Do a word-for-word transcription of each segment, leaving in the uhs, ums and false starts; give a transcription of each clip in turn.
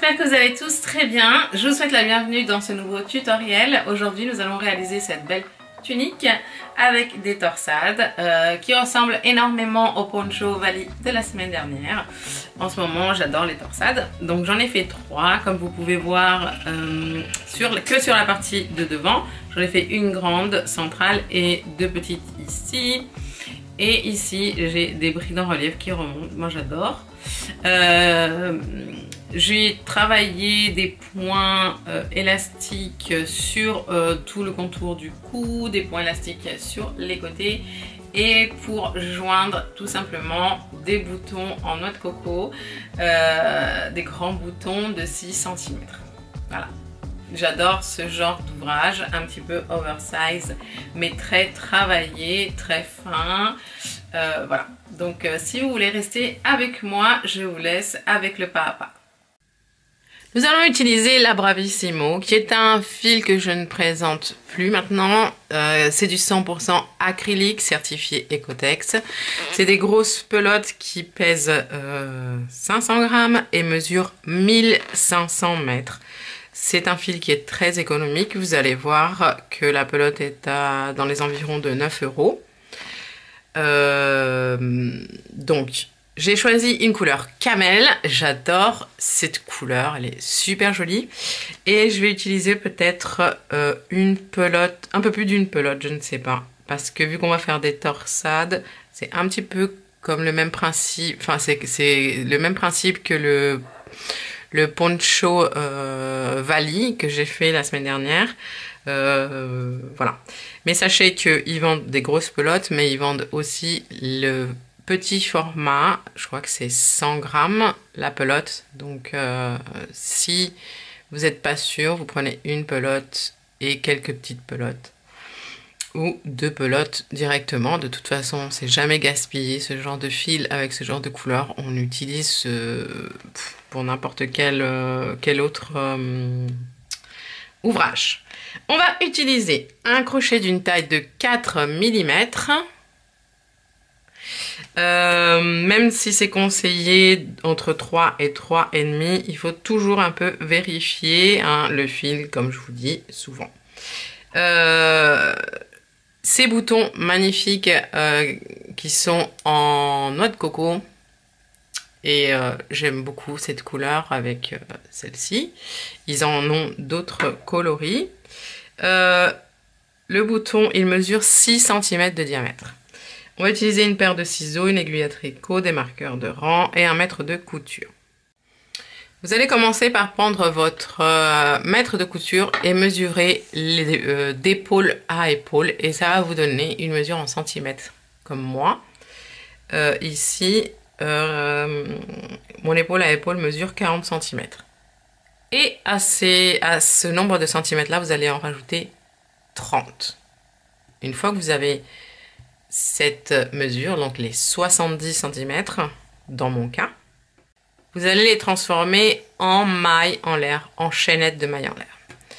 j'espère que vous allez tous très bien. Je vous souhaite la bienvenue dans ce nouveau tutoriel. Aujourd'hui, nous allons réaliser cette belle tunique avec des torsades euh, qui ressemblent énormément au poncho Vali de la semaine dernière. En ce moment, j'adore les torsades. Donc j'en ai fait trois, comme vous pouvez voir, euh, sur, que sur la partie de devant. J'en ai fait une grande centrale et deux petites ici. Et ici, j'ai des briques en relief qui remontent. Moi, j'adore. Euh, j'ai travaillé des points euh, élastiques sur euh, tout le contour du cou, des points élastiques sur les côtés et pour joindre tout simplement des boutons en noix de coco, euh, des grands boutons de six centimètres. Voilà. J'adore ce genre d'ouvrage, un petit peu oversize, mais très travaillé, très fin. Euh, voilà. Donc, euh, si vous voulez rester avec moi, je vous laisse avec le pas à pas. Nous allons utiliser la Bravissimo, qui est un fil que je ne présente plus maintenant. Euh, c'est du cent pour cent acrylique certifié Ecotex. C'est des grosses pelotes qui pèsent euh, cinq cents grammes et mesurent mille cinq cents mètres. C'est un fil qui est très économique. Vous allez voir que la pelote est à, dans les environs de neuf euros. Euh, donc, j'ai choisi une couleur camel. J'adore cette couleur. Elle est super jolie. Et je vais utiliser peut-être euh, une pelote, un peu plus d'une pelote, je ne sais pas. Parce que vu qu'on va faire des torsades, c'est un petit peu comme le même principe. Enfin, c'est le même principe que le... le poncho euh, Vali que j'ai fait la semaine dernière. Euh, voilà. Mais sachez qu'ils vendent des grosses pelotes, mais ils vendent aussi le petit format. Je crois que c'est cent grammes la pelote. Donc, euh, si vous n'êtes pas sûr, vous prenez une pelote et quelques petites pelotes. Ou deux pelotes directement. De toute façon, c'est jamais gaspillé ce genre de fil avec ce genre de couleur. On utilise ce... pour n'importe quel, euh, quel autre euh, ouvrage. On va utiliser un crochet d'une taille de quatre millimètres. Euh, même si c'est conseillé entre trois et trois virgule cinq, il faut toujours un peu vérifier hein, le fil, comme je vous dis souvent. Euh, ces boutons magnifiques euh, qui sont en noix de coco. Et euh, j'aime beaucoup cette couleur avec euh, celle-ci. Ils en ont d'autres coloris. Euh, le bouton, il mesure six centimètres de diamètre. On va utiliser une paire de ciseaux, une aiguille à tricot, des marqueurs de rang et un mètre de couture. Vous allez commencer par prendre votre euh, mètre de couture et mesurer euh, d'épaule à épaule. Et ça va vous donner une mesure en centimètres, comme moi. Euh, ici... Euh, mon épaule à épaule mesure quarante centimètres. Et à, ces, à ce nombre de centimètres là, vous allez en rajouter trente. Une fois que vous avez cette mesure, donc les soixante-dix centimètres, dans mon cas, vous allez les transformer en mailles en l'air, en chaînettes de mailles en l'air.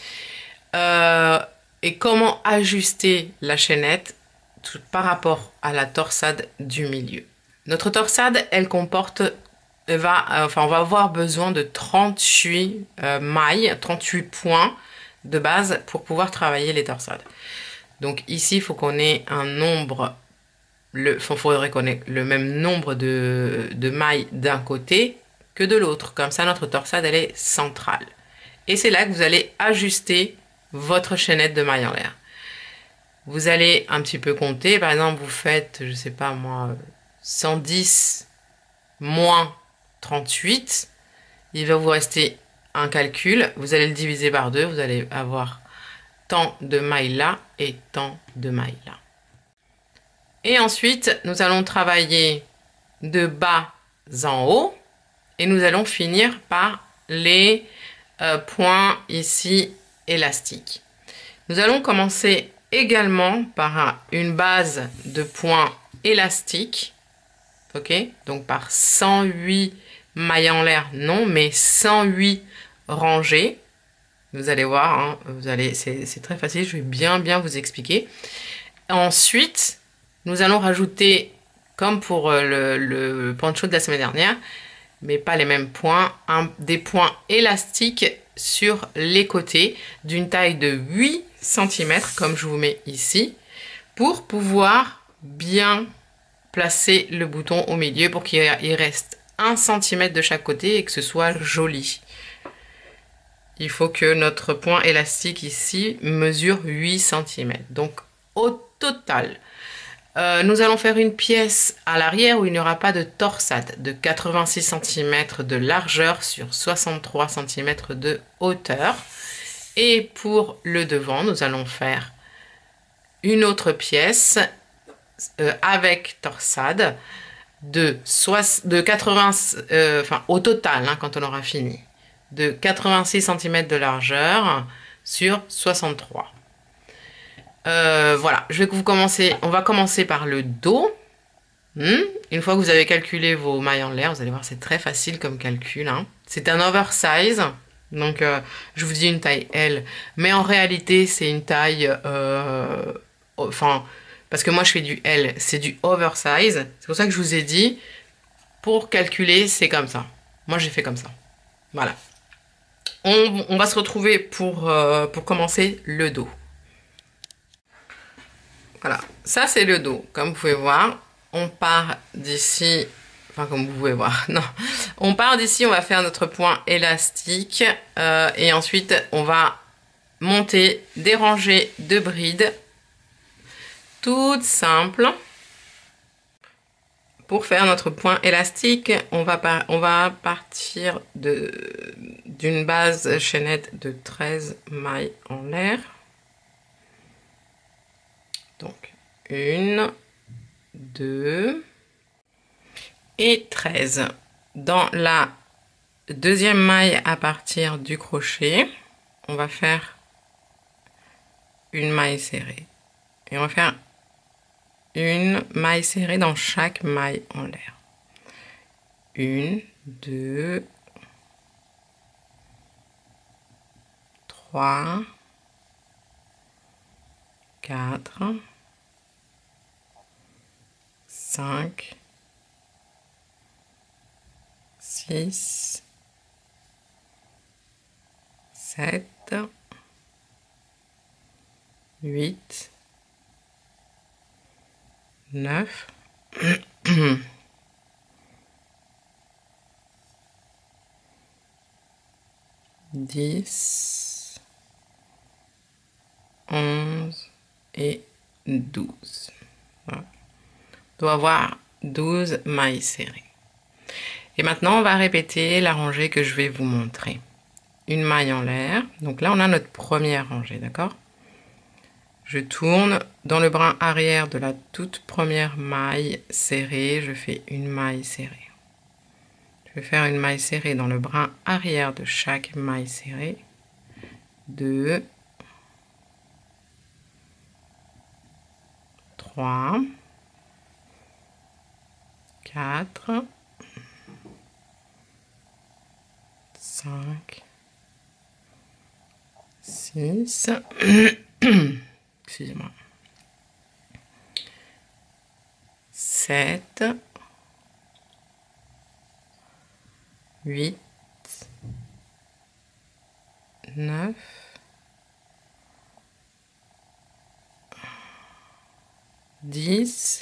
Euh, et comment ajuster la chaînette tout, par rapport à la torsade du milieu? Notre torsade, elle comporte, va, enfin, on va avoir besoin de trente-huit euh, mailles, trente-huit points de base pour pouvoir travailler les torsades. Donc ici, il faut qu'on ait un nombre, il faudrait qu'on ait le même nombre de, de mailles d'un côté que de l'autre. Comme ça, notre torsade, elle est centrale. Et c'est là que vous allez ajuster votre chaînette de mailles en l'air. Vous allez un petit peu compter. Par exemple, vous faites, je sais pas moi... cent dix moins trente-huit, il va vous rester un calcul, vous allez le diviser par deux, vous allez avoir tant de mailles là et tant de mailles là. Et ensuite, nous allons travailler de bas en haut et nous allons finir par les euh, points ici élastiques. Nous allons commencer également par une base de points élastiques. Ok, donc par cent huit mailles en l'air, non, mais cent huit rangées. Vous allez voir, hein, vous allez, c'est très facile, je vais bien bien vous expliquer. Ensuite, nous allons rajouter, comme pour le, le poncho de la semaine dernière, mais pas les mêmes points, un, des points élastiques sur les côtés d'une taille de huit centimètres, comme je vous mets ici, pour pouvoir bien placer le bouton au milieu pour qu'il reste un centimètre de chaque côté et que ce soit joli. Il faut que notre point élastique ici mesure huit centimètres. Donc au total, euh, nous allons faire une pièce à l'arrière où il n'y aura pas de torsade, de quatre-vingt-six centimètres de largeur sur soixante-trois centimètres de hauteur. Et pour le devant, nous allons faire une autre pièce euh, avec torsade de, de quatre-vingts, euh, enfin au total, hein, quand on aura fini, de quatre-vingt-six centimètres de largeur sur soixante-trois. Euh, voilà, je vais vous commencer, on va commencer par le dos. Hmm. Une fois que vous avez calculé vos mailles en l'air, vous allez voir, c'est très facile comme calcul. Hein. C'est un oversize, donc euh, je vous dis une taille L, mais en réalité c'est une taille, euh, enfin, parce que moi je fais du L, c'est du oversize. C'est pour ça que je vous ai dit, pour calculer, c'est comme ça. Moi j'ai fait comme ça. Voilà. On, on va se retrouver pour, euh, pour commencer le dos. Voilà, ça c'est le dos, comme vous pouvez voir. On part d'ici, enfin comme vous pouvez voir, non. On part d'ici, on va faire notre point élastique euh, et ensuite on va monter des rangées de brides, toutes simples. Pour faire notre point élastique, on va, par, on va partir d'une base chaînette de treize mailles en l'air. Donc, une, deux et treize. Dans la deuxième maille à partir du crochet, on va faire une maille serrée. Et on va faire une maille serrée dans chaque maille en l'air. Une, deux, trois, quatre, cinq, six, sept, huit, neuf, dix, onze et douze. Voilà. On doit avoir douze mailles serrées. Et maintenant, on va répéter la rangée que je vais vous montrer. Une maille en l'air. Donc là, on a notre première rangée, d'accord? Je tourne dans le brin arrière de la toute première maille serrée. Je fais une maille serrée. Je vais faire une maille serrée dans le brin arrière de chaque maille serrée. Deux, trois, quatre, cinq, six, excusez-moi, sept, huit, neuf, dix,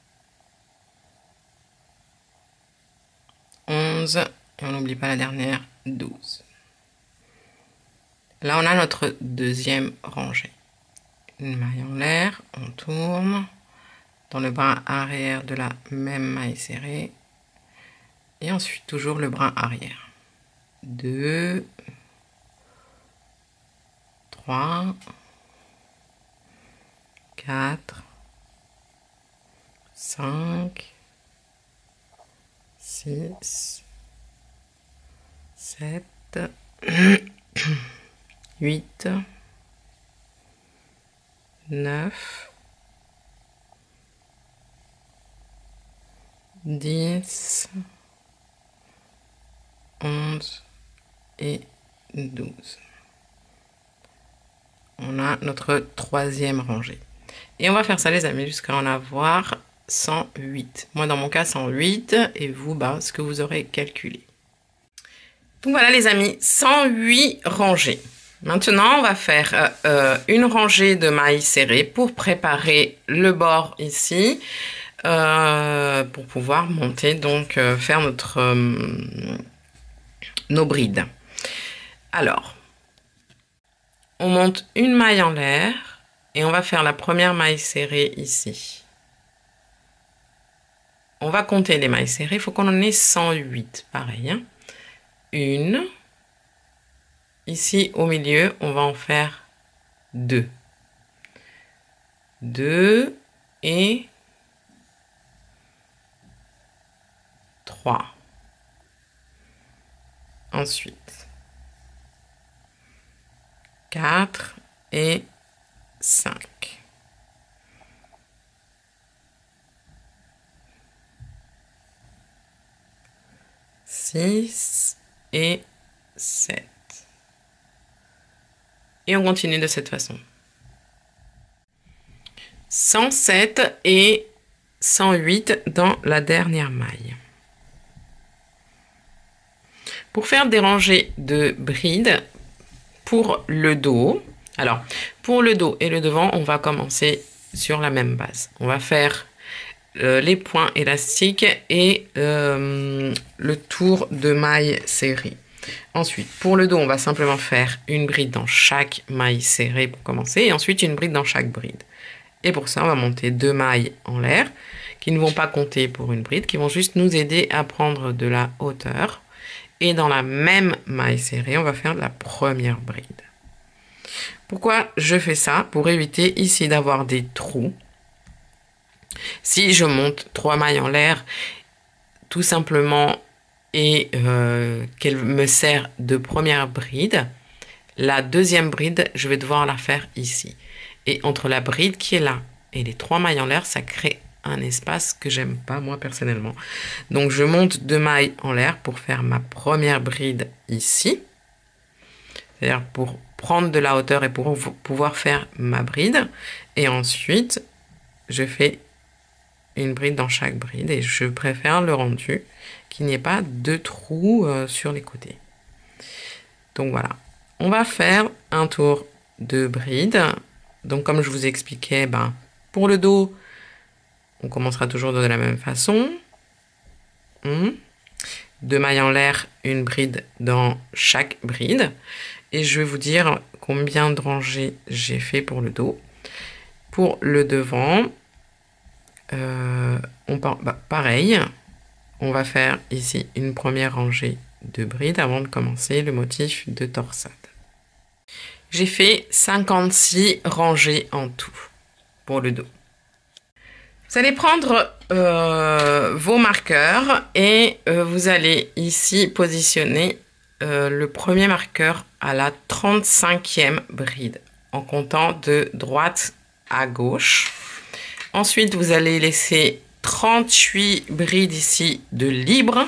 onze, et on n'oublie pas la dernière, douze. Là, on a notre deuxième rangée. Une maille en l'air, on tourne dans le brin arrière de la même maille serrée. Et ensuite, toujours le brin arrière. deux, trois, quatre, cinq, six, sept, huit, neuf, dix, onze et douze. On a notre troisième rangée. Et on va faire ça, les amis, jusqu'à en avoir cent huit. Moi, dans mon cas, cent huit, et vous, bah, ce que vous aurez calculé. Donc voilà les amis, cent huit rangées. Maintenant, on va faire euh, euh, une rangée de mailles serrées pour préparer le bord ici, euh, pour pouvoir monter, donc euh, faire notre euh, nos brides. Alors, on monte une maille en l'air et on va faire la première maille serrée ici. On va compter les mailles serrées, il faut qu'on en ait cent huit, pareil. Hein. Une. Ici, au milieu, on va en faire deux. Deux et trois. Ensuite, quatre et cinq. six et sept. Et on continue de cette façon. cent sept et cent huit dans la dernière maille. Pour faire des rangées de brides pour le dos, alors pour le dos et le devant, on va commencer sur la même base. On va faire euh, les points élastiques et euh, le tour de maille serrée. Ensuite, pour le dos, on va simplement faire une bride dans chaque maille serrée pour commencer et ensuite une bride dans chaque bride. Et pour ça, on va monter deux mailles en l'air qui ne vont pas compter pour une bride, qui vont juste nous aider à prendre de la hauteur. Et dans la même maille serrée, on va faire la première bride. Pourquoi je fais ça? Pour éviter ici d'avoir des trous. Si je monte trois mailles en l'air, tout simplement, et euh, qu'elle me sert de première bride, la deuxième bride, je vais devoir la faire ici. Et entre la bride qui est là et les trois mailles en l'air, ça crée un espace que j'aime pas moi personnellement. Donc je monte deux mailles en l'air pour faire ma première bride ici. C'est-à-dire pour prendre de la hauteur et pour pouvoir faire ma bride. Et ensuite, je fais une bride dans chaque bride et je préfère le rendu qu'il n'y ait pas de trous euh, sur les côtés. Donc voilà, on va faire un tour de bride. Donc comme je vous expliquais, ben, pour le dos, on commencera toujours de la même façon. Mmh. Deux mailles en l'air, une bride dans chaque bride. Et je vais vous dire combien de rangées j'ai fait pour le dos. Pour le devant, euh, on part, bah, pareil, on va faire ici une première rangée de brides avant de commencer le motif de torsade. J'ai fait cinquante-six rangées en tout pour le dos. Vous allez prendre euh, vos marqueurs et euh, vous allez ici positionner euh, le premier marqueur à la trente-cinquième bride en comptant de droite à gauche. Ensuite, vous allez laisser trente-huit brides ici de libre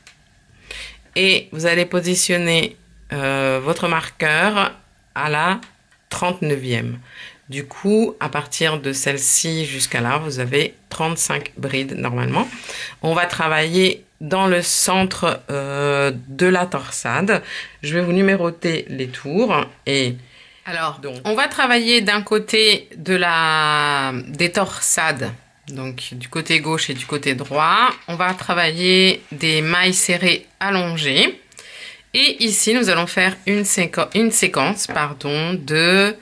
et vous allez positionner euh, votre marqueur à la trente-neuvième. Du coup, à partir de celle-ci jusqu'à là, vous avez trente-cinq brides normalement. On va travailler dans le centre euh, de la torsade. Je vais vous numéroter les tours. Et alors, donc, on va travailler d'un côté de la des torsades, donc du côté gauche et du côté droit. On va travailler des mailles serrées allongées. Et ici, nous allons faire une, séqu une séquence pardon, de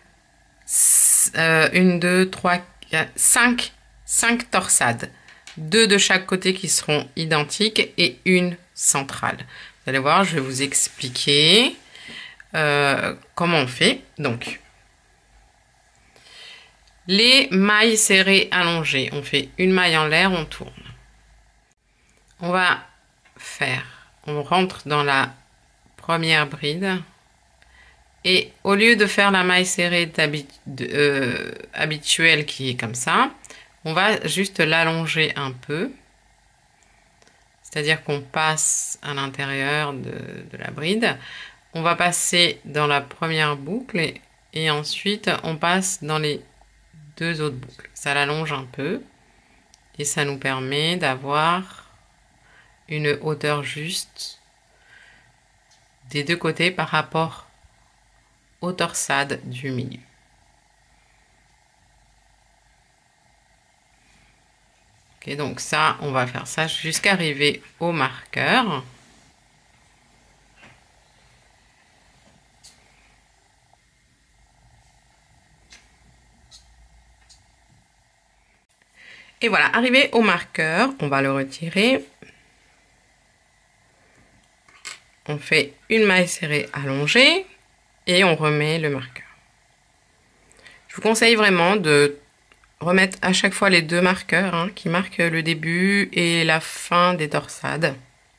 Euh, une, deux, trois, quatre, cinq, cinq torsades. Deux de chaque côté qui seront identiques et une centrale. Vous allez voir, je vais vous expliquer euh, comment on fait. Donc, les mailles serrées allongées. On fait une maille en l'air, on tourne. On va faire, on rentre dans la première bride. Et au lieu de faire la maille serrée euh, habituelle qui est comme ça, on va juste l'allonger un peu. C'est-à-dire qu'on passe à l'intérieur de, de la bride. On va passer dans la première boucle et, et ensuite on passe dans les deux autres boucles. Ça l'allonge un peu. Et ça nous permet d'avoir une hauteur juste des deux côtés par rapport au torsade du milieu. Ok, donc ça, on va faire ça jusqu'à arriver au marqueur. Et voilà, arrivé au marqueur, on va le retirer. On fait une maille serrée allongée et on remet le marqueur. Je vous conseille vraiment de remettre à chaque fois les deux marqueurs hein, qui marquent le début et la fin des torsades.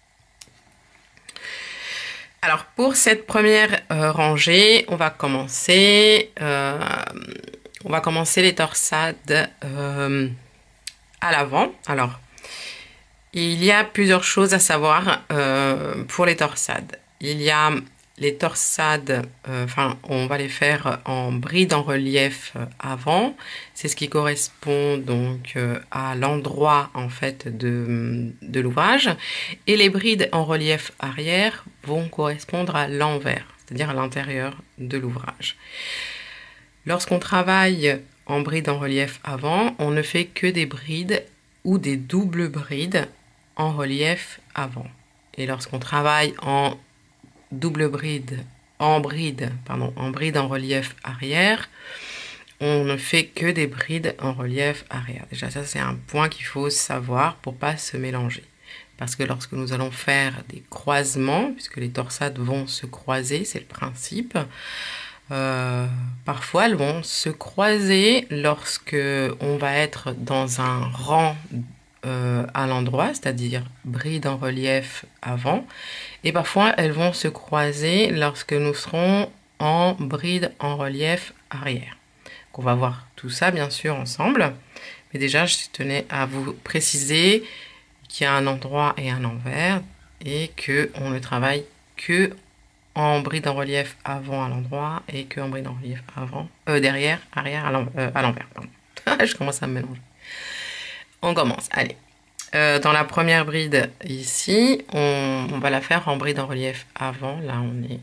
Alors pour cette première euh, rangée, on va commencer, euh, on va commencer les torsades euh, à l'avant. Alors il y a plusieurs choses à savoir euh, pour les torsades. Il y a les torsades, euh, enfin on va les faire en bride en relief avant. C'est ce qui correspond donc euh, à l'endroit en fait de, de l'ouvrage. Et les brides en relief arrière vont correspondre à l'envers, c'est-à-dire à, à l'intérieur de l'ouvrage. Lorsqu'on travaille en bride en relief avant, on ne fait que des brides ou des doubles brides en relief avant. Et lorsqu'on travaille en double bride, en bride, pardon, en bride en relief arrière, on ne fait que des brides en relief arrière. Déjà, ça, c'est un point qu'il faut savoir pour pas se mélanger. Parce que lorsque nous allons faire des croisements, puisque les torsades vont se croiser, c'est le principe, euh, parfois elles vont se croiser lorsque on va être dans un rang Euh, à l'endroit, c'est-à-dire bride en relief avant, et parfois elles vont se croiser lorsque nous serons en bride en relief arrière. Donc on va voir tout ça bien sûr ensemble, mais déjà je tenais à vous préciser qu'il y a un endroit et un envers et que on ne travaille que en bride en relief avant à l'endroit et que en bride en relief avant, euh, derrière, arrière à l'envers. Euh, je commence à me mélanger. On commence, allez. Euh, dans la première bride ici, on, on va la faire en bride en relief avant. Là, on est...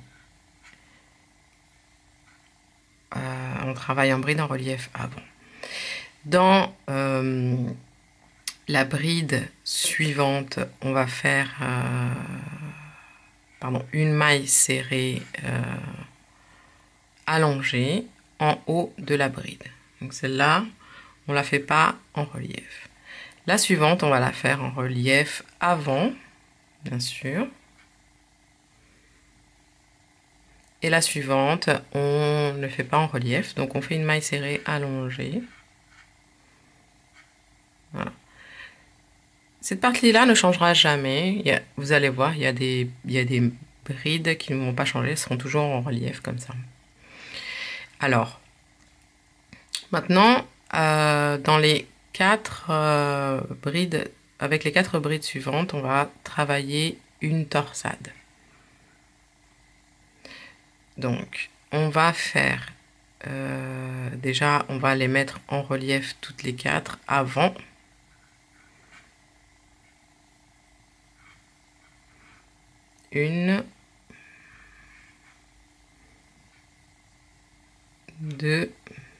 Euh, on travaille en bride en relief avant. Dans euh, la bride suivante, on va faire euh, pardon, une maille serrée euh, allongée en haut de la bride. Donc celle-là, on ne la fait pas en relief. La suivante, on va la faire en relief avant, bien sûr. Et la suivante, on ne fait pas en relief, donc on fait une maille serrée allongée. Voilà. Cette partie-là ne changera jamais. Il y a, vous allez voir, il y a des, il y a des brides qui ne vont pas changer, elles seront toujours en relief comme ça. Alors, maintenant, euh, dans les quatre euh, brides, avec les quatre brides suivantes, on va travailler une torsade. Donc, on va faire, euh, déjà, on va les mettre en relief toutes les quatre avant. Une, deux,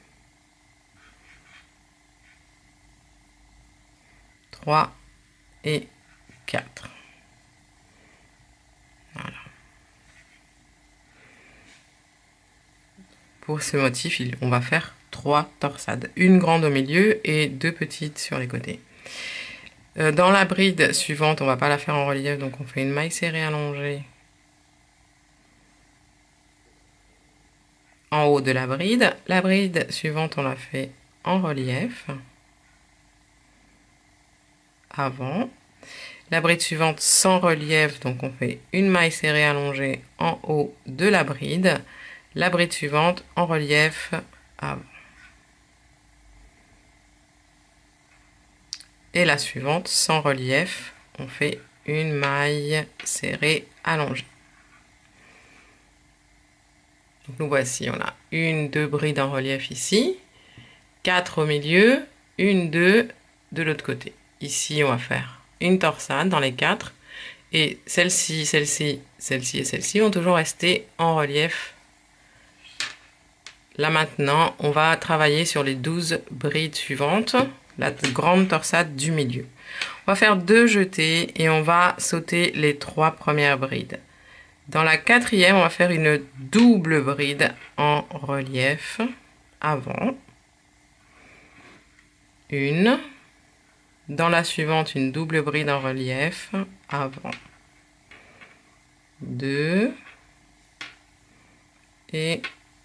trois et quatre. Voilà. Pour ce motif, on va faire trois torsades. Une grande au milieu et deux petites sur les côtés. Dans la bride suivante, on va pas la faire en relief, donc on fait une maille serrée allongée en haut de la bride. La bride suivante, on la fait en relief avant. La bride suivante sans relief, donc on fait une maille serrée allongée en haut de la bride. La bride suivante en relief avant. Et la suivante sans relief, on fait une maille serrée allongée. Donc nous voici, on a une, deux brides en relief ici, quatre au milieu, une, deux de l'autre côté. ici, on va faire une torsade dans les quatre. Et celle-ci, celle-ci, celle-ci et celle-ci vont toujours rester en relief. Là maintenant, on va travailler sur les douze brides suivantes, la grande torsade du milieu. On va faire deux jetés et on va sauter les trois premières brides. Dans la quatrième, on va faire une double bride en relief avant. Une. Dans la suivante, une double bride en relief avant. Deux. Et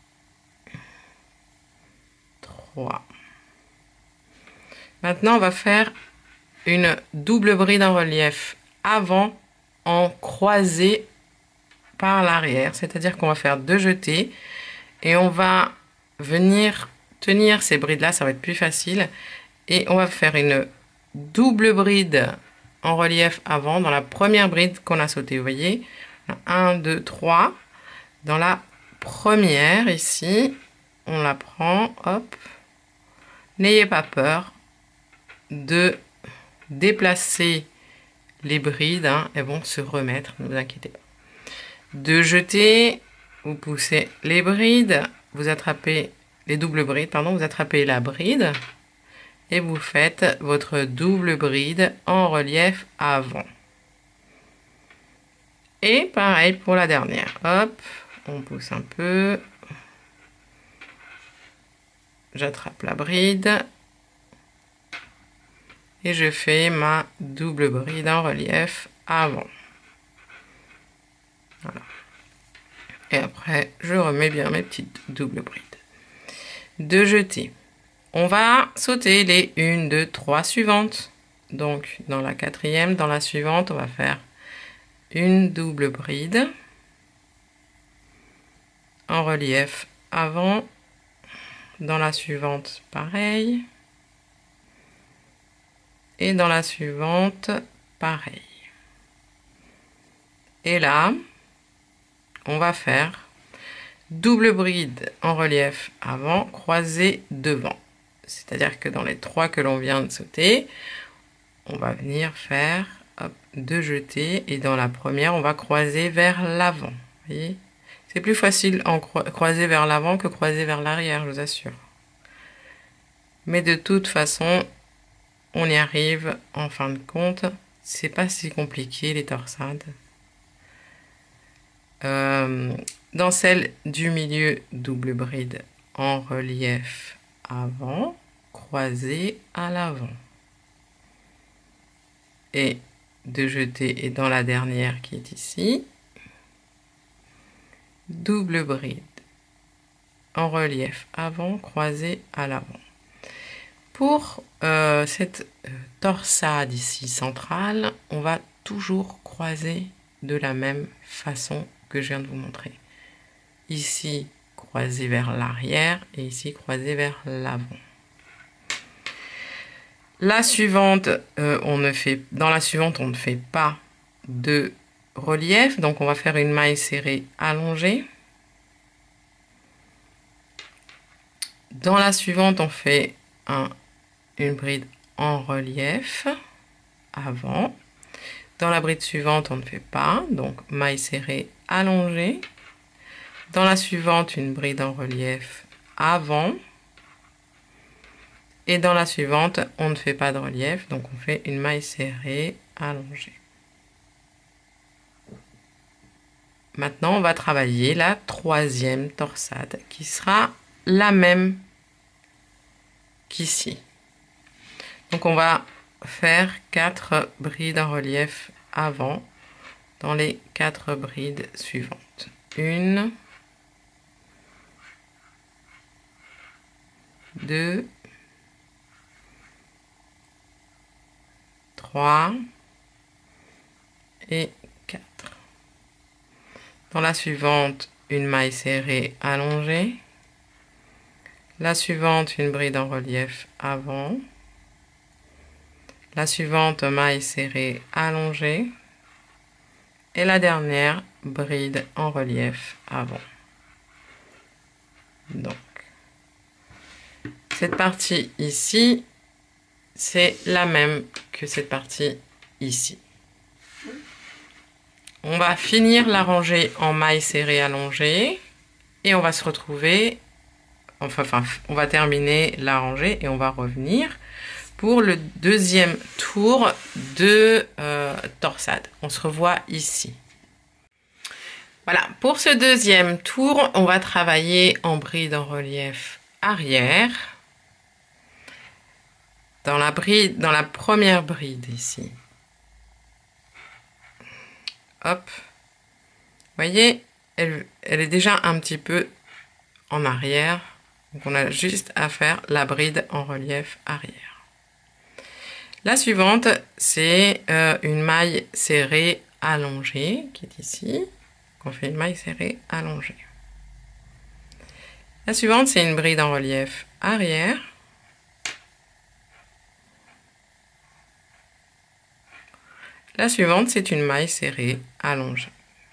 trois. Maintenant, on va faire une double bride en relief avant en croisée par l'arrière. C'est-à-dire qu'on va faire deux jetés et on va venir tenir ces brides-là, ça va être plus facile. Et on va faire une double bride en relief avant dans la première bride qu'on a sautée. Vous voyez, un, deux, trois. Dans la première, ici, on la prend, hop. N'ayez pas peur de déplacer les brides, hein, elles vont se remettre, ne vous inquiétez pas. Deux jetés, vous poussez les brides, vous attrapez les doubles brides, pardon, vous attrapez la bride et vous faites votre double bride en relief avant. Et pareil pour la dernière, hop, on pousse un peu. J'attrape la bride et je fais ma double bride en relief avant. Voilà. Et après, je remets bien mes petites doubles brides. Deux jetés. On va sauter les une, deux, trois suivantes. Donc, dans la quatrième, dans la suivante, on va faire une double bride en relief avant. Dans la suivante, pareil. Et dans la suivante, pareil. Et là, on va faire double bride en relief avant, croisée devant. C'est-à-dire que dans les trois que l'on vient de sauter, on va venir faire hop, deux jetés. Et dans la première, on va croiser vers l'avant. Vous voyez ? C'est plus facile en cro croiser vers l'avant que croiser vers l'arrière, je vous assure. Mais de toute façon, on y arrive en fin de compte. C'est pas si compliqué les torsades. Euh, dans celle du milieu, double bride en relief avant, croisée à l'avant. Et deux jetés, et dans la dernière qui est ici, double bride en relief avant, croisée à l'avant. Pour euh, cette euh, torsade ici centrale, on va toujours croiser de la même façon que je viens de vous montrer. Ici, croiser vers l'arrière et ici, croiser vers l'avant. La suivante, euh, on ne fait, dans la suivante, on ne fait pas de relief, donc on va faire une maille serrée allongée. Dans la suivante, on fait un, une bride en relief avant. Dans la bride suivante, on ne fait pas, donc maille serrée allongée. Dans la suivante, une bride en relief avant. Et dans la suivante, on ne fait pas de relief, donc on fait une maille serrée allongée. Maintenant, on va travailler la troisième torsade, qui sera la même qu'ici. Donc on va faire quatre brides en relief avant dans les quatre brides suivantes. Une, deux, trois et quatre. Dans la suivante, une maille serrée allongée. La suivante, une bride en relief avant. La suivante, maille serrée allongée. Et la dernière, bride en relief avant. Donc, cette partie ici, c'est la même que cette partie ici. On va finir la rangée en mailles serrées allongées et on va se retrouver, enfin, enfin on va terminer la rangée et on va revenir pour le deuxième tour de euh, torsade. On se revoit ici. Voilà, pour ce deuxième tour, on va travailler en bride en relief arrière. Dans la bride, dans la première bride ici. Hop. Vous voyez, elle, elle est déjà un petit peu en arrière. Donc on a juste à faire la bride en relief arrière. La suivante, c'est euh, une maille serrée allongée qui est ici. On fait une maille serrée allongée. La suivante, c'est une bride en relief arrière. La suivante, c'est une maille serrée allongée.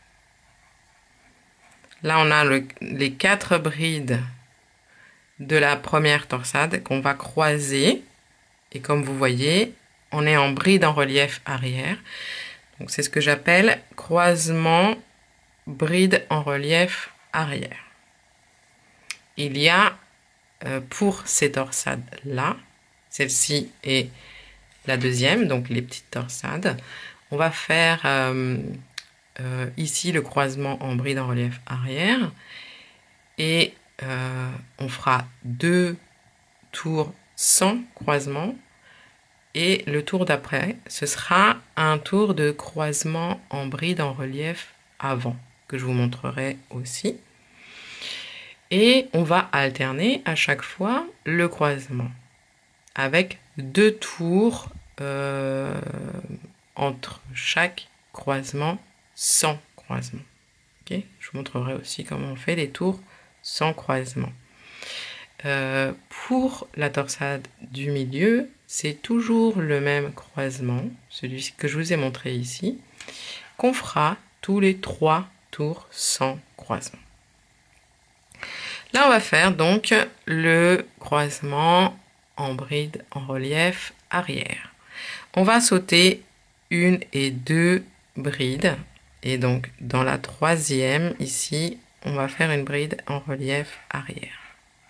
Là, on a le, les quatre brides de la première torsade qu'on va croiser. Et comme vous voyez, on est en bride en relief arrière. Donc, c'est ce que j'appelle croisement bride en relief arrière. Il y a, euh, pour ces torsades-là, celle-ci est la deuxième, donc les petites torsades, on va faire euh, euh, ici le croisement en bride en relief arrière et euh, on fera deux tours sans croisement et le tour d'après ce sera un tour de croisement en bride en relief avant que je vous montrerai aussi et on va alterner à chaque fois le croisement avec deux tours euh, entre chaque croisement sans croisement. Okay, je vous montrerai aussi comment on fait les tours sans croisement. Euh, pour la torsade du milieu, c'est toujours le même croisement, celui que je vous ai montré ici, qu'on fera tous les trois tours sans croisement. Là, on va faire donc le croisement en bride en relief arrière. On va sauter une et deux brides et donc dans la troisième ici on va faire une bride en relief arrière.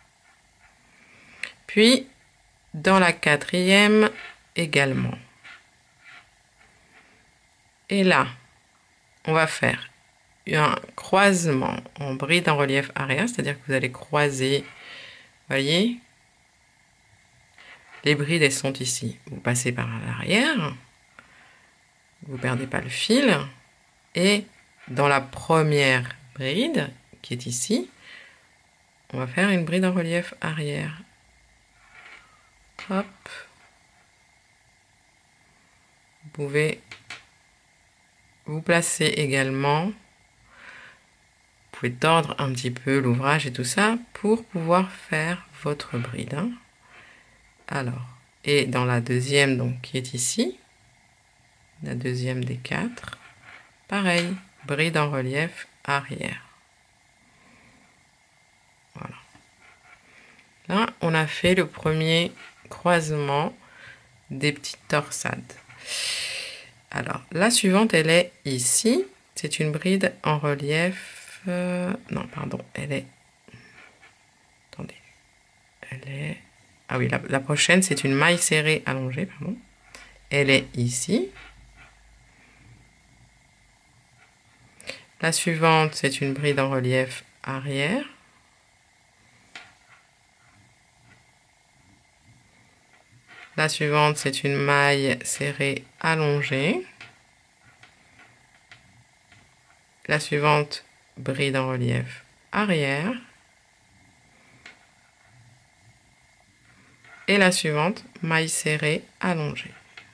Puis dans la quatrième également. Et là on va faire un croisement en bride en relief arrière, c'est-à-dire que vous allez croiser, voyez, les brides elles sont ici, vous passez par l'arrière, vous ne perdez pas le fil, et dans la première bride qui est ici, on va faire une bride en relief arrière. Hop. Vous pouvez vous placer également, vous pouvez tordre un petit peu l'ouvrage et tout ça pour pouvoir faire votre bride. Hein. Alors, et dans la deuxième donc qui est ici, la deuxième des quatre, pareil, bride en relief arrière. Voilà. Là, on a fait le premier croisement des petites torsades. Alors, la suivante, elle est ici. C'est une bride en relief. Euh, non, pardon, elle est... Attendez. Elle est... Ah oui, la, la prochaine, c'est une maille serrée allongée, pardon. Elle est ici. La suivante, c'est une bride en relief arrière. La suivante, c'est une maille serrée allongée. La suivante, bride en relief arrière. Et la suivante, maille serrée allongée.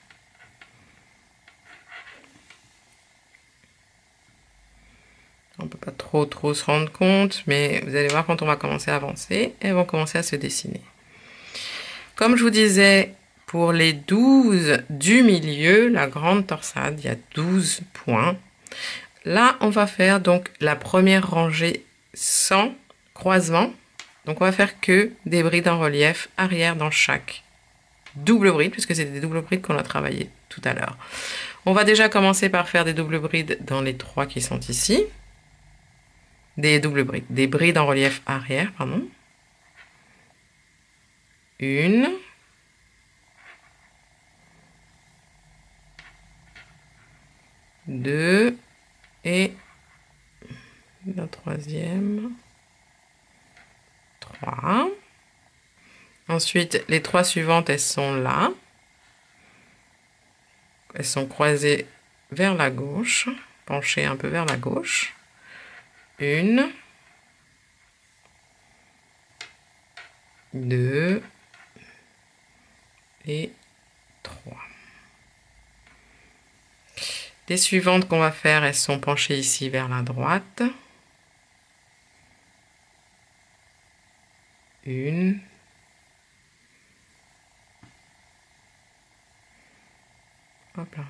On ne peut pas trop trop se rendre compte, mais vous allez voir quand on va commencer à avancer, elles vont commencer à se dessiner. Comme je vous disais, pour les douze du milieu, la grande torsade, il y a douze points. Là, on va faire donc la première rangée sans croisement. Donc, on va faire que des brides en relief arrière dans chaque double bride, puisque c'est des doubles brides qu'on a travaillé tout à l'heure. On va déjà commencer par faire des doubles brides dans les trois qui sont ici. Des doubles brides, des brides en relief arrière, pardon. Une. Deux. Et la troisième. Trois. Ensuite, les trois suivantes, elles sont là. Elles sont croisées vers la gauche, penchées un peu vers la gauche. Une, deux et trois. Les suivantes qu'on va faire, elles sont penchées ici vers la droite. Une. Hop là.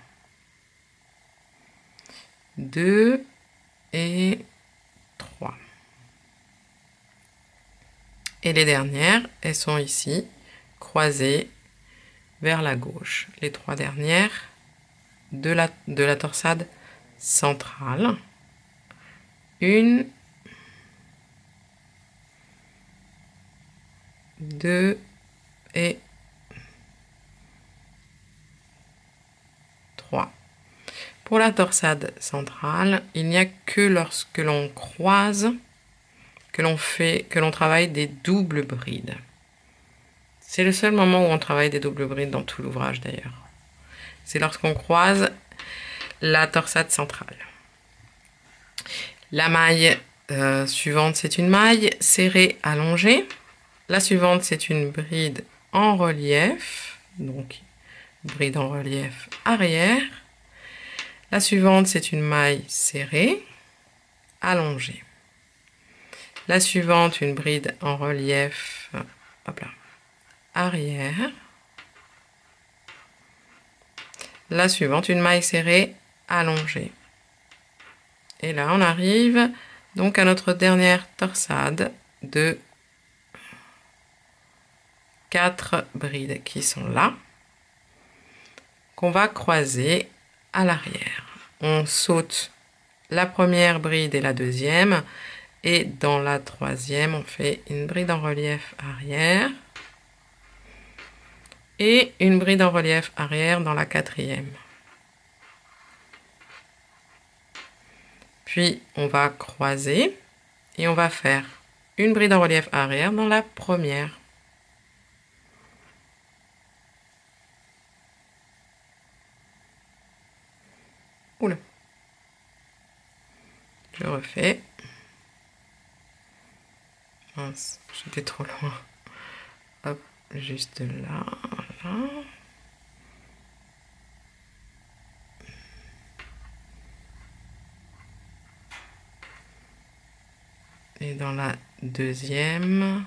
Deux et trois. Et les dernières, elles sont ici, croisées vers la gauche. Les trois dernières de la, de la torsade centrale. Une, deux et trois. Pour la torsade centrale, il n'y a que lorsque l'on croise que l'on fait, que l'on travaille des doubles brides. C'est le seul moment où on travaille des doubles brides dans tout l'ouvrage d'ailleurs. C'est lorsqu'on croise la torsade centrale. La maille euh, suivante, c'est une maille serrée allongée. La suivante, c'est une bride en relief, donc bride en relief arrière. La suivante, c'est une maille serrée, allongée. La suivante, une bride en relief, hop là, arrière. La suivante, une maille serrée, allongée. Et là, on arrive donc à notre dernière torsade de quatre brides qui sont là, qu'on va croiser à l'arrière. On saute la première bride et la deuxième, et dans la troisième, on fait une bride en relief arrière et une bride en relief arrière dans la quatrième. Puis, on va croiser et on va faire une bride en relief arrière dans la première. Oula. Je refais. Mince, j'étais trop loin. Hop, juste là, voilà. Et dans la deuxième.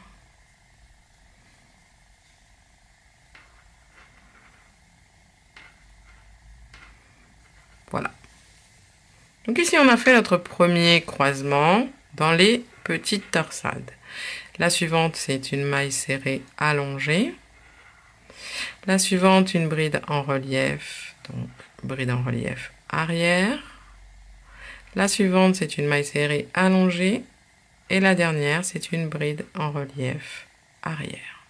Voilà. Donc ici, on a fait notre premier croisement dans les petites torsades. La suivante, c'est une maille serrée allongée. La suivante, une bride en relief, donc bride en relief arrière. La suivante, c'est une maille serrée allongée. Et la dernière, c'est une bride en relief arrière.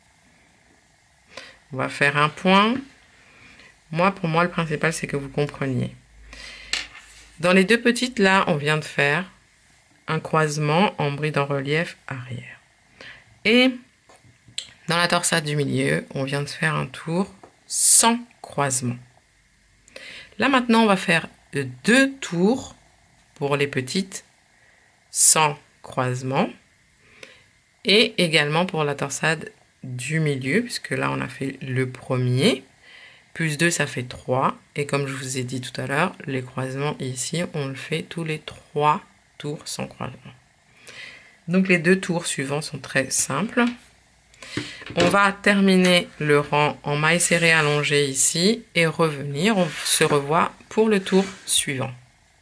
On va faire un point. Moi, pour moi, le principal, c'est que vous compreniez. Dans les deux petites, là, on vient de faire un croisement en bride en relief arrière. Et dans la torsade du milieu, on vient de faire un tour sans croisement. Là, maintenant, on va faire deux tours pour les petites sans croisement. Et également pour la torsade du milieu, puisque là, on a fait le premier. Plus deux, ça fait trois. Et comme je vous ai dit tout à l'heure, les croisements ici, on le fait tous les trois tours sans croisement. Donc les deux tours suivants sont très simples. On va terminer le rang en maille serrée allongée ici et revenir. On se revoit pour le tour suivant.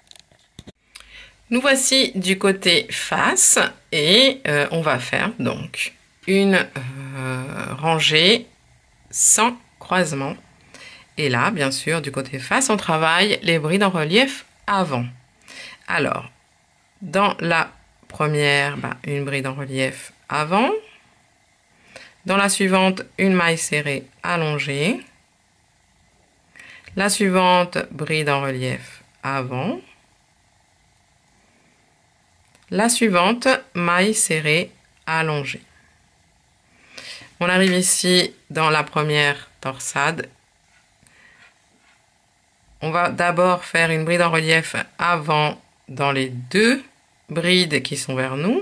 Nous voici du côté face et euh, on va faire donc une euh, rangée sans croisement. Et là, bien sûr, du côté face, on travaille les brides en relief avant. Alors, dans la première, bah, une bride en relief avant. Dans la suivante, une maille serrée allongée. La suivante, bride en relief avant. La suivante, maille serrée allongée. On arrive ici dans la première torsade. On va d'abord faire une bride en relief avant dans les deux brides qui sont vers nous.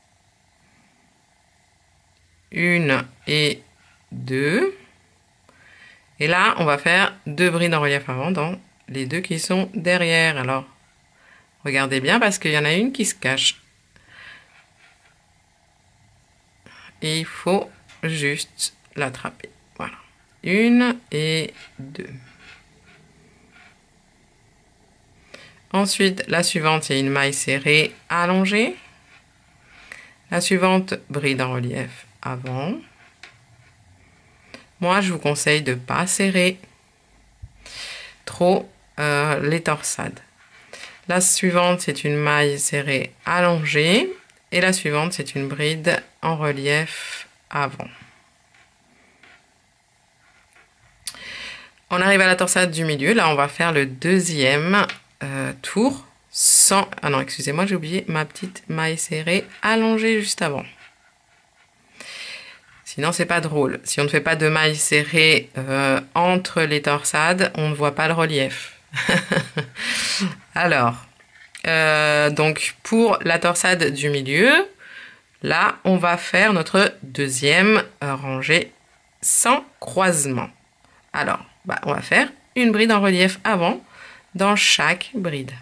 Une et deux. Et là, on va faire deux brides en relief avant dans les deux qui sont derrière. Alors, regardez bien parce qu'il y en a une qui se cache. Et il faut juste l'attraper. Voilà. Une et deux. Ensuite, la suivante, c'est une maille serrée allongée. La suivante, bride en relief avant. Moi, je vous conseille de ne pas serrer trop euh, les torsades. La suivante, c'est une maille serrée allongée. Et la suivante, c'est une bride en relief avant. On arrive à la torsade du milieu. Là, on va faire le deuxième euh, tour sans... Ah non, excusez-moi, j'ai oublié ma petite maille serrée allongée juste avant. Sinon, c'est pas drôle. Si on ne fait pas de maille serrée euh, entre les torsades, on ne voit pas le relief. Alors, euh, donc pour la torsade du milieu, là, on va faire notre deuxième rangée sans croisement. Alors, bah, on va faire une bride en relief avant dans chaque bride.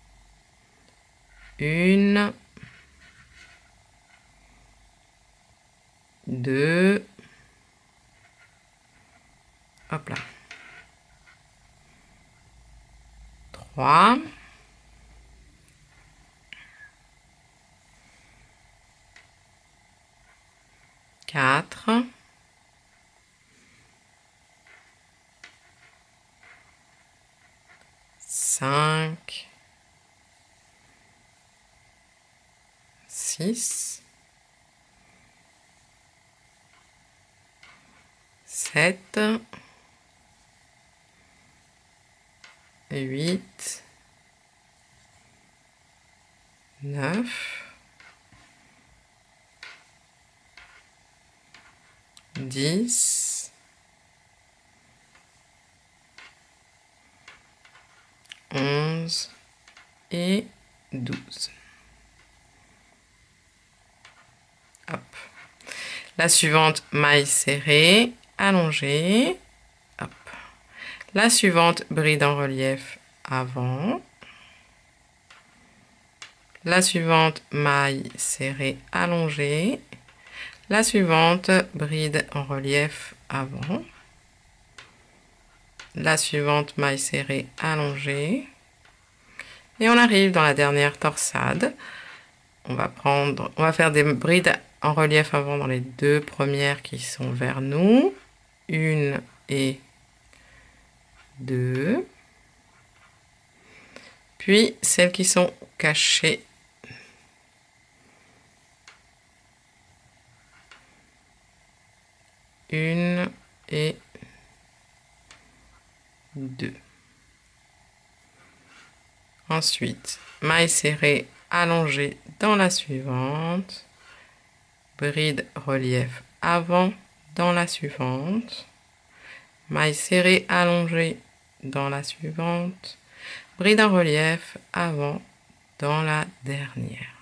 Une, deux, hop là, trois, quatre, cinq, six, sept, huit, neuf, dix, onze et douze. Hop. La suivante, maille serrée, allongée. Hop. La suivante, bride en relief avant. La suivante, maille serrée, allongée. La suivante, bride en relief avant. La suivante, maille serrée allongée. Et on arrive dans la dernière torsade. On va prendre, on va faire des brides en relief avant dans les deux premières qui sont vers nous. Une et deux. Puis celles qui sont cachées. Une et deux. Ensuite, maille serrée allongée dans la suivante. Bride relief avant dans la suivante. Maille serrée allongée dans la suivante. Bride en relief avant dans la dernière.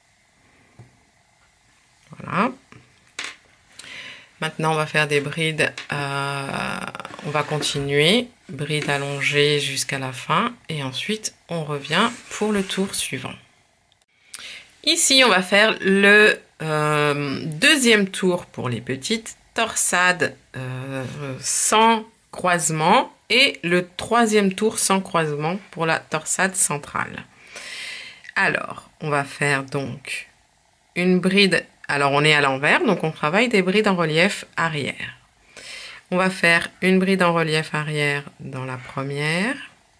Voilà. Maintenant, on va faire des brides, euh, on va continuer, bride allongée jusqu'à la fin, et ensuite, on revient pour le tour suivant. Ici, on va faire le euh, deuxième tour pour les petites torsades euh, sans croisement, et le troisième tour sans croisement pour la torsade centrale. Alors, on va faire donc une bride. Alors, on est à l'envers, donc on travaille des brides en relief arrière. On va faire une bride en relief arrière dans la première.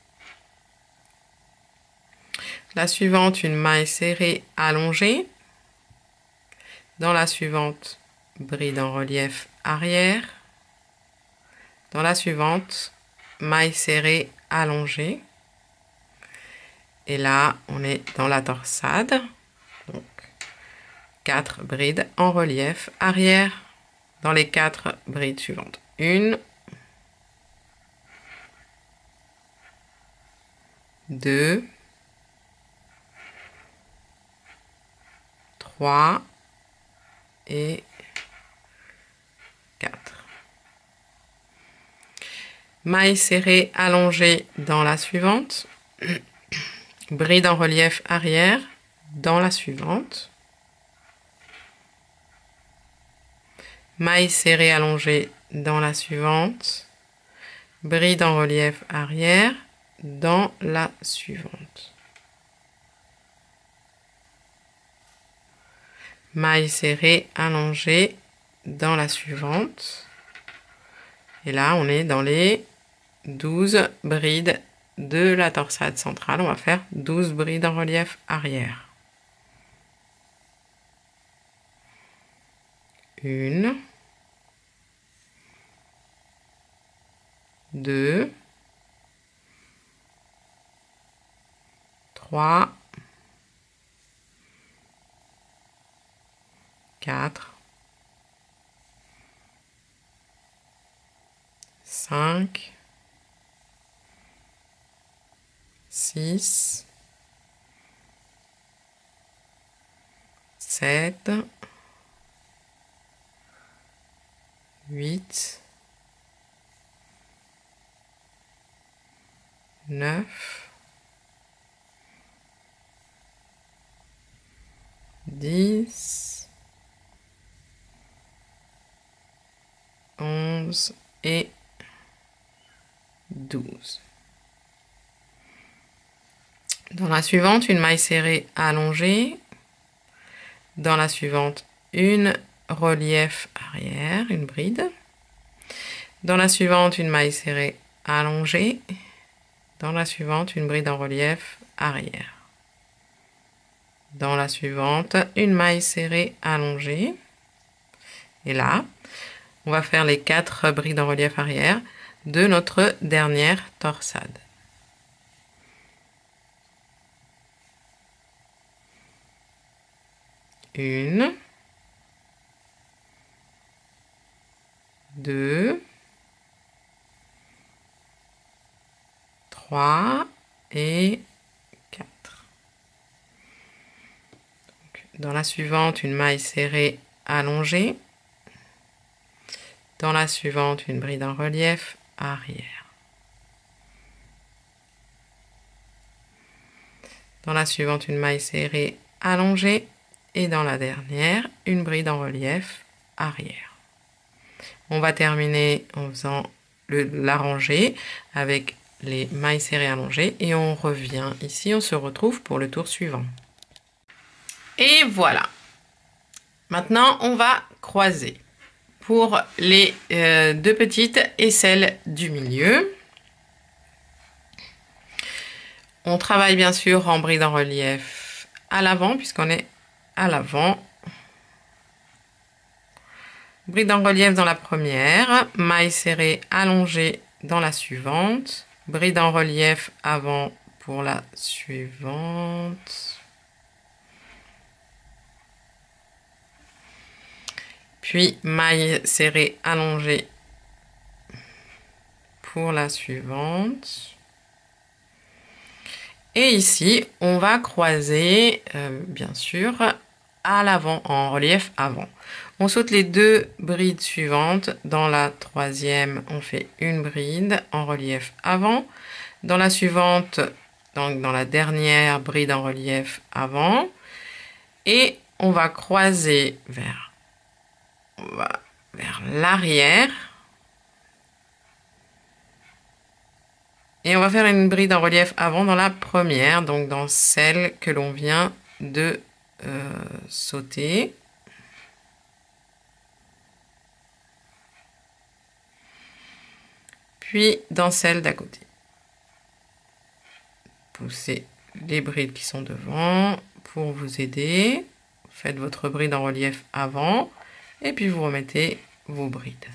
La suivante, une maille serrée allongée. Dans la suivante, bride en relief arrière. Dans la suivante, maille serrée allongée. Et là, on est dans la torsade. Donc, quatre brides en relief arrière dans les quatre brides suivantes. Une, deux, trois et quatre. Maille serrée allongée dans la suivante. Bride en relief arrière dans la suivante. Maille serrée allongée dans la suivante. Bride en relief arrière dans la suivante. Maille serrée allongée dans la suivante. Et là, on est dans les douze brides de la torsade centrale. On va faire douze brides en relief arrière. Une, deux, trois, quatre, cinq, six, sept, huit, neuf, dix, onze et douze. Dans la suivante, une maille serrée allongée. Dans la suivante, une relief arrière, une bride. Dans la suivante, une maille serrée allongée. Dans la suivante, une bride en relief arrière. Dans la suivante, une maille serrée allongée. Et là, on va faire les quatre brides en relief arrière de notre dernière torsade. Une, deux, trois et quatre. Donc, dans la suivante, une maille serrée allongée. Dans la suivante, une bride en relief arrière. Dans la suivante, une maille serrée allongée. Et dans la dernière, une bride en relief arrière. On va terminer en faisant le, la rangée avec les mailles serrées allongées. Et on revient ici, on se retrouve pour le tour suivant. Et voilà. Maintenant, on va croiser pour les euh, deux petites et celle du milieu. On travaille bien sûr en bride en relief à l'avant puisqu'on est à l'avant. Bride en relief dans la première, maille serrée allongée dans la suivante, bride en relief avant pour la suivante. Puis maille serrée allongée pour la suivante. Et ici, on va croiser, euh, bien sûr, à l'avant, en relief avant. On saute les deux brides suivantes. Dans la troisième, on fait une bride en relief avant. Dans la suivante, donc dans la dernière bride en relief avant. Et on va croiser vers, on va vers l'arrière. Et on va faire une bride en relief avant dans la première, donc dans celle que l'on vient de euh, sauter. puis dans celle d'à côté. Poussez les brides qui sont devant pour vous aider. Faites votre bride en relief avant et puis vous remettez vos brides.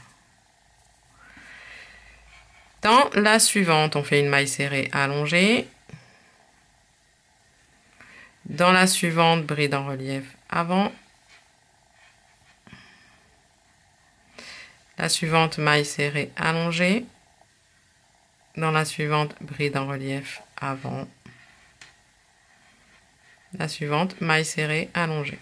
Dans la suivante, on fait une maille serrée allongée. Dans la suivante, bride en relief avant. La suivante, maille serrée allongée. Dans la suivante, bride en relief avant. La suivante, maille serrée allongée.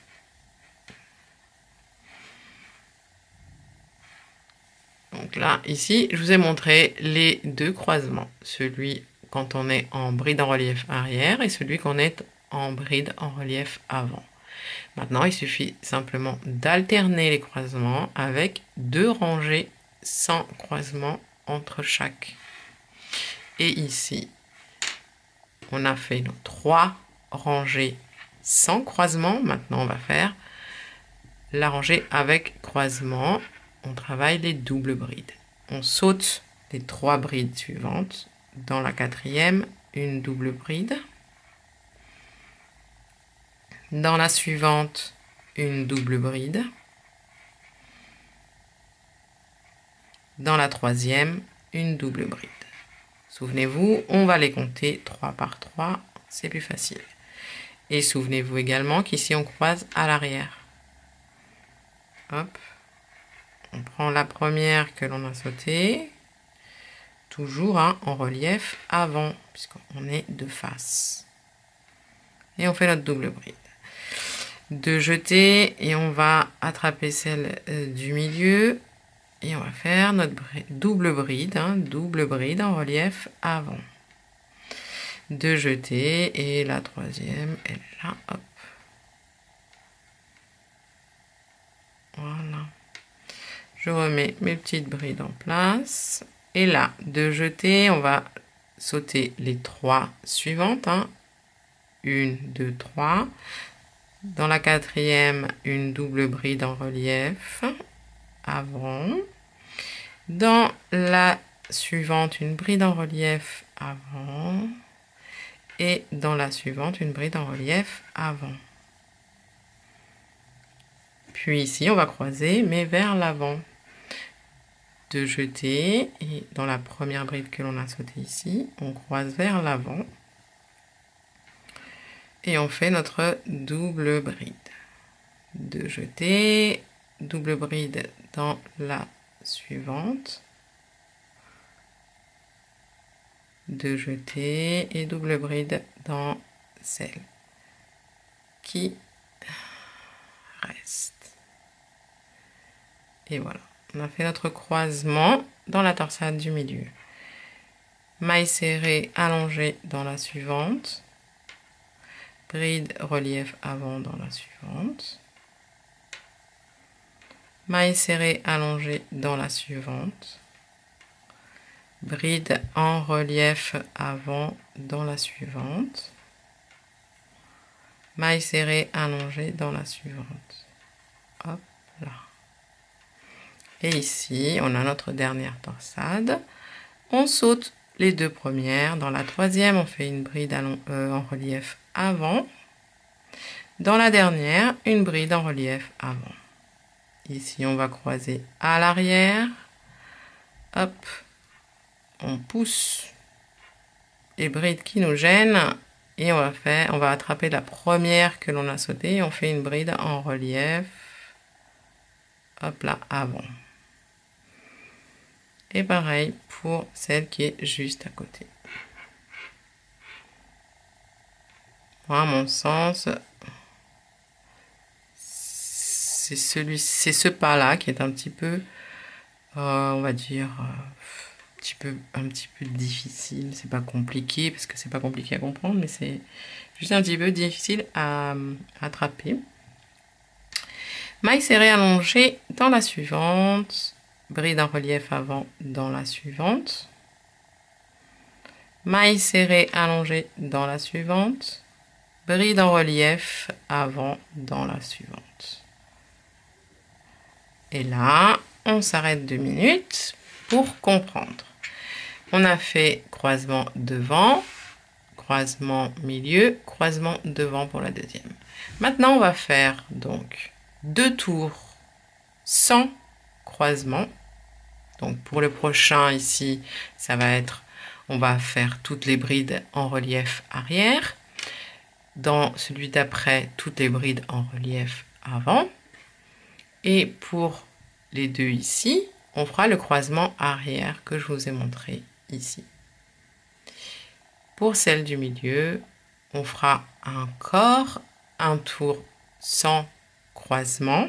Donc là, ici, je vous ai montré les deux croisements. Celui quand on est en bride en relief arrière et celui qu'on est en bride en relief avant. Maintenant, il suffit simplement d'alterner les croisements avec deux rangées sans croisement entre chaque. Et ici, on a fait nos trois rangées sans croisement. Maintenant, on va faire la rangée avec croisement. On travaille les doubles brides. On saute les trois brides suivantes. Dans la quatrième, une double bride. Dans la suivante, une double bride. Dans la troisième, une double bride. Souvenez-vous, on va les compter trois par trois, c'est plus facile. Et souvenez-vous également qu'ici on croise à l'arrière. Hop. On prend la première que l'on a sautée, toujours hein, en relief avant, puisqu'on est de face. Et on fait notre double bride. De jeter, et on va attraper celle euh, du milieu, et on va faire notre bride, double bride, hein, double bride en relief avant. De jeter, et la troisième, elle est là, hop. Voilà. Je remets mes petites brides en place. Et là, de jeter, on va sauter les trois suivantes. Hein. Une, deux, trois. Dans la quatrième, une double bride en relief avant. Dans la suivante, une bride en relief avant. Et dans la suivante, une bride en relief avant. Puis ici, on va croiser, mais vers l'avant. De jeter, et dans la première bride que l'on a sautée ici, on croise vers l'avant. Et on fait notre double bride. De jeter, double bride dans la suivante. De jeter, et double bride dans celle qui reste. Et voilà. On a fait notre croisement dans la torsade du milieu. Maille serrée allongée dans la suivante. Bride relief avant dans la suivante. Maille serrée allongée dans la suivante. Bride en relief avant dans la suivante. Maille serrée allongée dans la suivante. Hop là. Et ici, on a notre dernière torsade. On saute les deux premières. Dans la troisième, on fait une bride euh, en relief avant. Dans la dernière, une bride en relief avant. Ici, on va croiser à l'arrière. Hop. On pousse les brides qui nous gênent. Et on va faire, on va attraper la première que l'on a sautée. On fait une bride en relief. Hop là, avant. Et pareil pour celle qui est juste à côté. Moi, à mon sens, c'est celui, c'est ce pas-là qui est un petit peu, euh, on va dire, euh, un petit peu, un petit peu difficile. C'est pas compliqué parce que c'est pas compliqué à comprendre, mais c'est juste un petit peu difficile à, à attraper. Maille serrée allongée dans la suivante. Bride en relief avant dans la suivante. Maille serrée allongée dans la suivante. Bride en relief avant dans la suivante. Et là, on s'arrête deux minutes pour comprendre. On a fait croisement devant, croisement milieu, croisement devant pour la deuxième. Maintenant, on va faire donc deux tours sans croisement. Donc pour le prochain ici, ça va être, on va faire toutes les brides en relief arrière. Dans celui d'après, toutes les brides en relief avant. Et pour les deux ici, on fera le croisement arrière que je vous ai montré ici. Pour celle du milieu, on fera encore un tour sans croisement.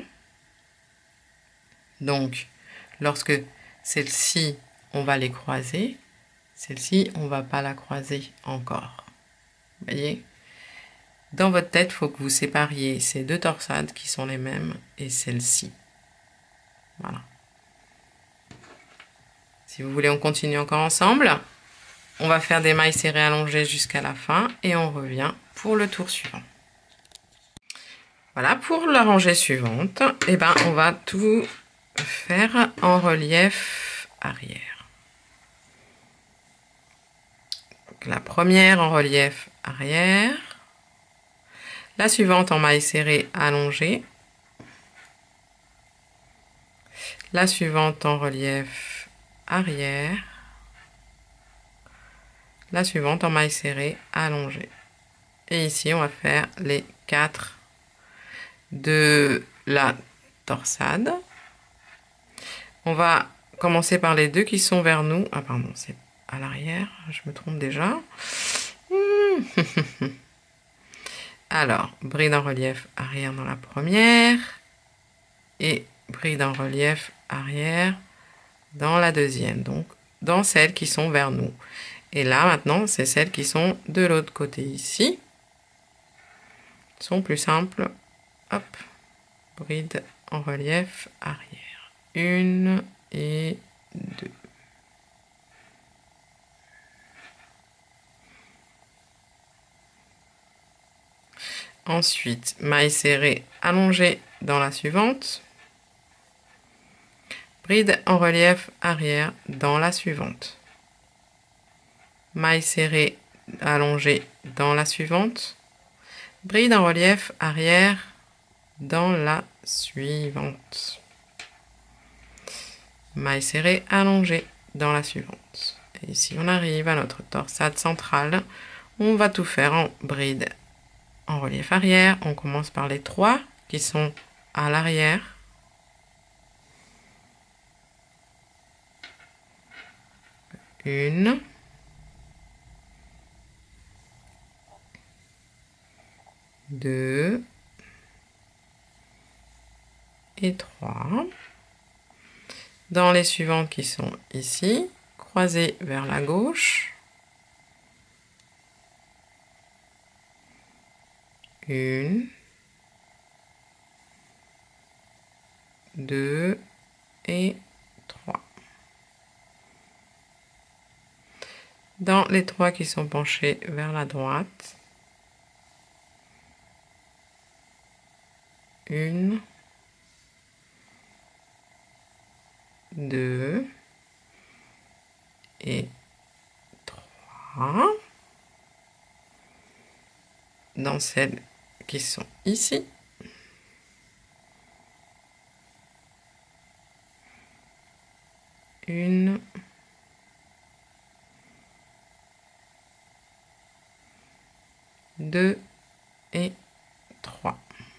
Donc, lorsque celle-ci, on va les croiser, celle-ci, on ne va pas la croiser encore. Vous voyez? Dans votre tête, il faut que vous sépariez ces deux torsades qui sont les mêmes et celle-ci. Voilà. Si vous voulez, on continue encore ensemble. On va faire des mailles serrées allongées jusqu'à la fin et on revient pour le tour suivant. Voilà, pour la rangée suivante, eh ben, on va tout faire en relief arrière. Donc, la première en relief arrière. La suivante en maille serrée allongée. La suivante en relief arrière. La suivante en maille serrée allongée. Et ici, on va faire les quatre de la torsade. On va commencer par les deux qui sont vers nous. Ah pardon, c'est à l'arrière, je me trompe déjà. Alors, bride en relief arrière dans la première et bride en relief arrière dans la deuxième, donc dans celles qui sont vers nous. Et là, maintenant, c'est celles qui sont de l'autre côté ici. Elles sont plus simples. Hop, bride en relief arrière. Une et deux. Ensuite, maille serrée allongée dans la suivante. Bride en relief arrière dans la suivante. Maille serrée allongée dans la suivante. Bride en relief arrière dans la suivante. Maille serrée allongée dans la suivante. Et ici, on arrive à notre torsade centrale. On va tout faire en bride en relief arrière. On commence par les trois qui sont à l'arrière. Une. Deux. Et trois. Dans les suivantes qui sont ici, croisées vers la gauche. Une. Deux. Et trois. Dans les trois qui sont penchés vers la droite, une, deux et trois. Dans celles qui sont ici, une, deux et trois.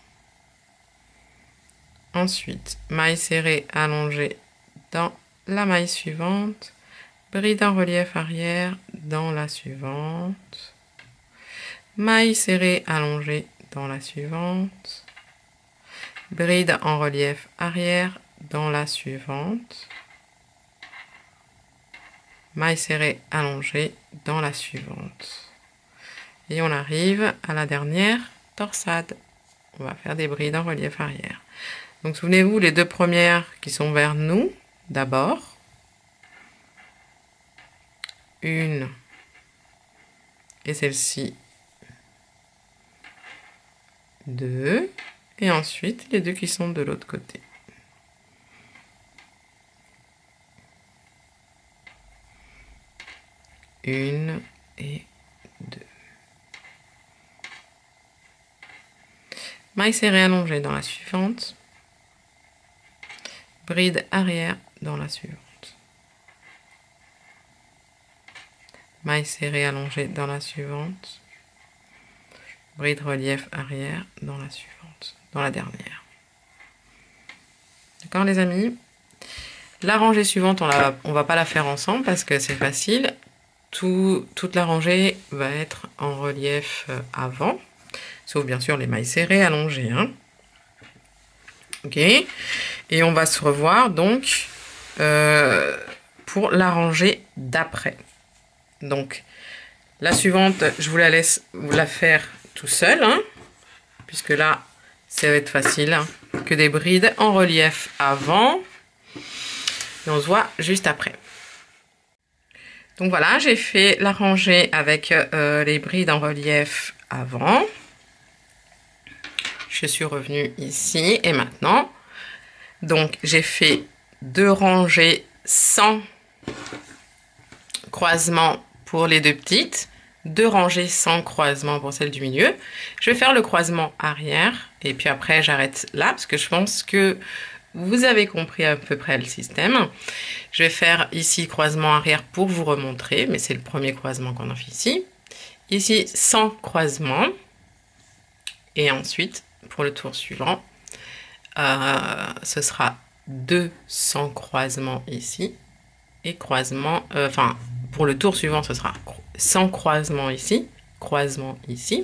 Ensuite, maille serrée allongée dans la maille suivante, bride en relief arrière dans la suivante, maille serrée allongée dans la suivante, bride en relief arrière dans la suivante, maille serrée allongée dans la suivante. Et on arrive à la dernière torsade. On va faire des brides en relief arrière. Donc souvenez-vous, les deux premières qui sont vers nous, d'abord. Une. Et celle-ci. Deux. Et ensuite, les deux qui sont de l'autre côté. une et deux. Maille serrée allongée dans la suivante. Bride arrière dans la suivante. Maille serrée allongée dans la suivante. Bride relief arrière dans la suivante, dans la dernière. D'accord les amis? La rangée suivante, on ne on va pas la faire ensemble parce que c'est facile. Tout, toute la rangée va être en relief avant, sauf bien sûr les mailles serrées allongées. Hein. Ok. Et on va se revoir donc euh, pour la rangée d'après. Donc la suivante, je vous la laisse vous la faire tout seul, hein, puisque là, ça va être facile, hein, que des brides en relief avant. Et on se voit juste après. Donc voilà, j'ai fait la rangée avec euh, les brides en relief avant. Je suis revenue ici et maintenant. Donc j'ai fait deux rangées sans croisement pour les deux petites. Deux rangées sans croisement pour celle du milieu. Je vais faire le croisement arrière et puis après j'arrête là parce que je pense que vous avez compris à peu près le système. Je vais faire ici croisement arrière pour vous remontrer, mais c'est le premier croisement qu'on en fait ici. Ici sans croisement et ensuite pour le tour suivant, euh, ce sera deux sans croisement ici et croisement, euh, enfin pour le tour suivant ce sera sans croisement ici, croisement ici.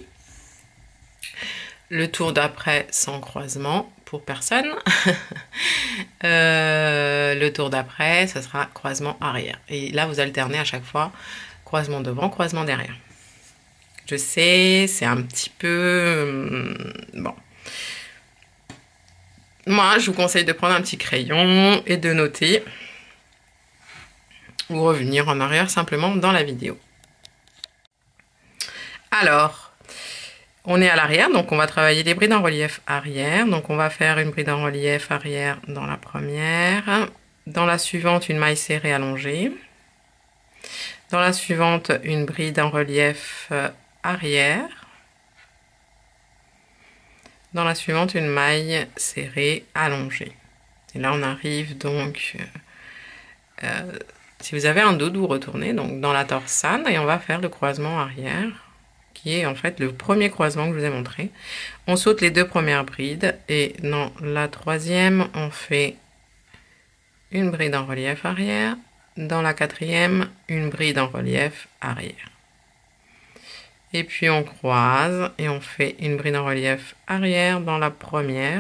Le tour d'après sans croisement pour personne. euh, le tour d'après, ce sera croisement arrière. Et là, vous alternez à chaque fois croisement devant, croisement derrière. Je sais, c'est un petit peu... Bon. Moi, je vous conseille de prendre un petit crayon et de noter ou revenir en arrière simplement dans la vidéo. Alors, on est à l'arrière, donc on va travailler les brides en relief arrière. Donc on va faire une bride en relief arrière dans la première. Dans la suivante, une maille serrée allongée. Dans la suivante, une bride en relief arrière. Dans la suivante, une maille serrée allongée. Et là, on arrive donc... Euh, si vous avez un dos, vous retournez donc dans la torsade et on va faire le croisement arrière, qui est en fait le premier croisement que je vous ai montré. On saute les deux premières brides et dans la troisième, on fait une bride en relief arrière. Dans la quatrième, une bride en relief arrière. Et puis on croise et on fait une bride en relief arrière dans la première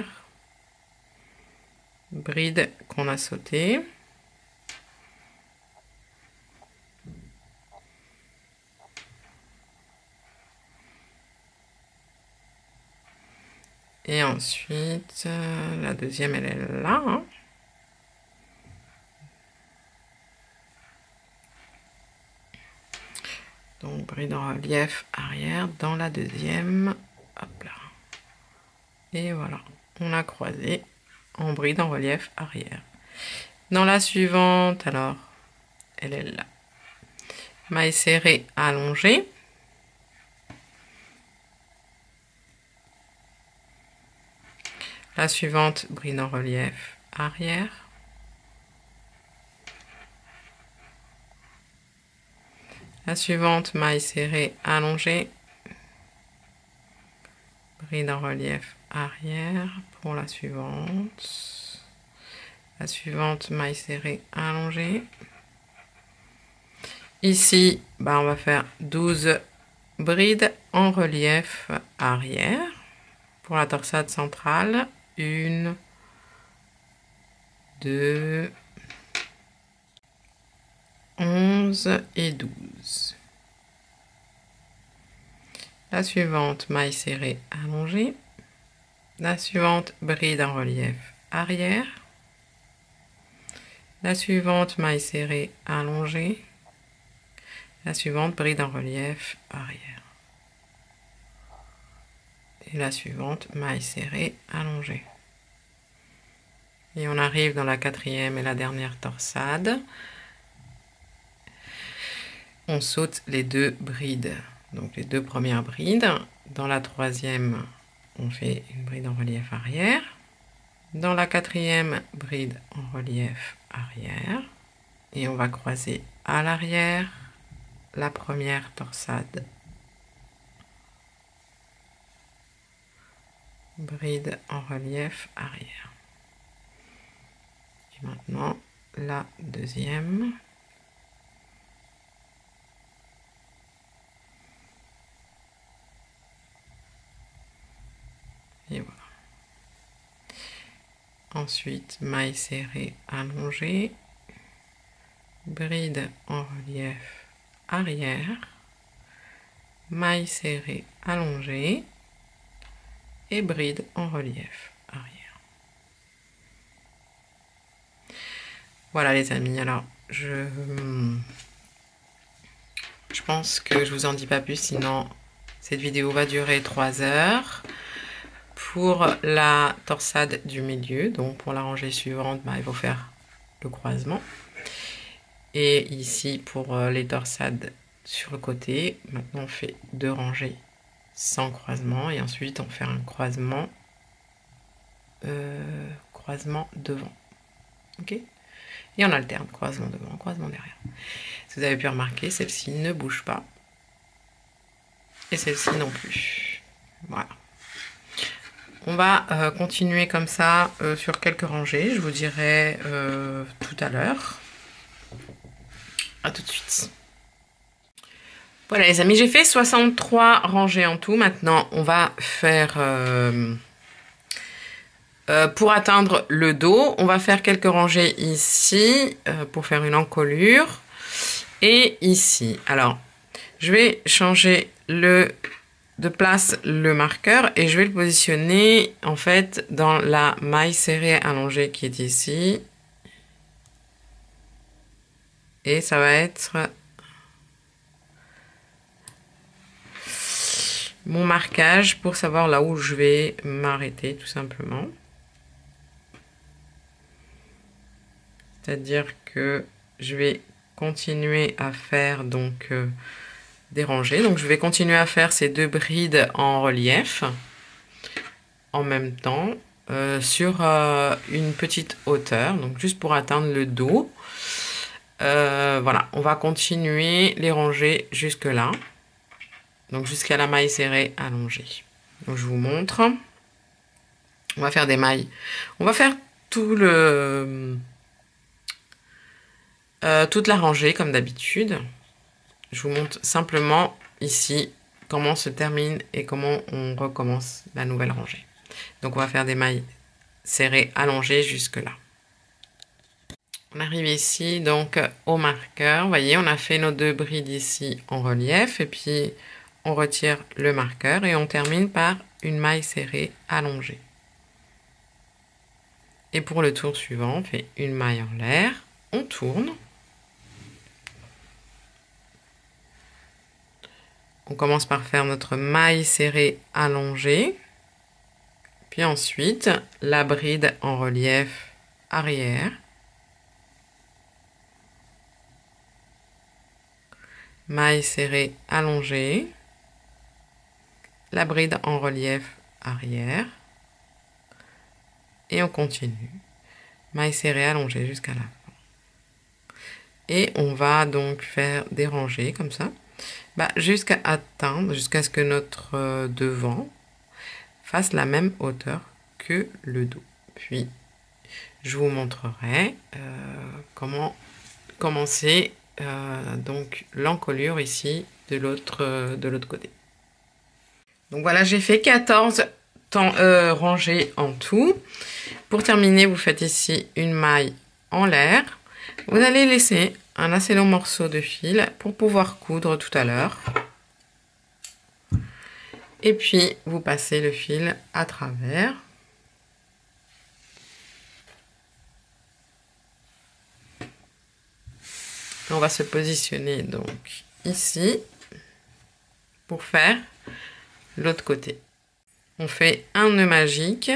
bride qu'on a sautée. Et ensuite, euh, la deuxième, elle est là. Hein. Donc, bride en relief arrière dans la deuxième. Hop là. Et voilà, on a croisé en bride en relief arrière. Dans la suivante, alors, elle est là. Maille serrée allongée. La suivante, bride en relief arrière. La suivante, maille serrée allongée. Bride en relief arrière pour la suivante. La suivante, maille serrée allongée. Ici, bah, on va faire douze brides en relief arrière. Pour la torsade centrale, une, deux, onze et douze. La suivante, maille serrée allongée. La suivante, bride en relief arrière. La suivante, maille serrée allongée. La suivante, bride en relief arrière. Et la suivante, maille serrée allongée. Et on arrive dans la quatrième et la dernière torsade. on saute les deux brides. Donc les deux premières brides. Dans la troisième, on fait une bride en relief arrière. Dans la quatrième, bride en relief arrière. Et on va croiser à l'arrière la première torsade. Bride en relief arrière. Et maintenant, la deuxième. Et voilà. Ensuite, maille serrée allongée, bride en relief arrière, maille serrée allongée et bride en relief arrière. Voilà les amis, alors je, je pense que je vous en dis pas plus, sinon cette vidéo va durer trois heures. Pour la torsade du milieu, donc pour la rangée suivante, bah, il faut faire le croisement. Et ici, pour les torsades sur le côté, maintenant on fait deux rangées sans croisement. Et ensuite, on fait un croisement, euh, croisement devant. Ok? Et on alterne, croisement devant, croisement derrière. Si vous avez pu remarquer, celle-ci ne bouge pas. Et celle-ci non plus. Voilà. On va euh, continuer comme ça euh, sur quelques rangées. Je vous dirai euh, tout à l'heure. À tout de suite. Voilà les amis, j'ai fait soixante-trois rangées en tout. Maintenant, on va faire... Euh, euh, pour atteindre le dos, on va faire quelques rangées ici euh, pour faire une encolure. Et ici. Alors, je vais changer le... de place le marqueur et je vais le positionner en fait dans la maille serrée allongée qui est ici et ça va être mon marquage pour savoir là où je vais m'arrêter tout simplement, c'est-à-dire que je vais continuer à faire donc euh, des rangées, donc je vais continuer à faire ces deux brides en relief en même temps euh, sur euh, une petite hauteur, donc juste pour atteindre le dos. Euh, voilà, on va continuer les rangées jusque là, donc jusqu'à la maille serrée allongée. Donc je vous montre. On va faire des mailles. On va faire tout le euh, toute la rangée comme d'habitude. Je vous montre simplement ici comment se termine et comment on recommence la nouvelle rangée. Donc on va faire des mailles serrées allongées jusque là. On arrive ici donc au marqueur. Vous voyez, on a fait nos deux brides ici en relief et puis on retire le marqueur et on termine par une maille serrée allongée. Et pour le tour suivant, on fait une maille en l'air, on tourne. On commence par faire notre maille serrée allongée. Puis ensuite, la bride en relief arrière. Maille serrée allongée. La bride en relief arrière. Et on continue. Maille serrée allongée jusqu'à la fin. Et on va donc faire des rangées comme ça. Bah, jusqu'à atteindre, jusqu'à ce que notre euh, devant fasse la même hauteur que le dos. Puis, je vous montrerai euh, comment commencer euh, donc l'encolure ici de l'autre euh, de l'autre côté. Donc voilà, j'ai fait quatorze temps, euh, rangées en tout. Pour terminer, vous faites ici une maille en l'air. Vous allez laisser un assez long morceau de fil pour pouvoir coudre tout à l'heure. Et puis, vous passez le fil à travers. On va se positionner donc ici pour faire l'autre côté. On fait un nœud magique.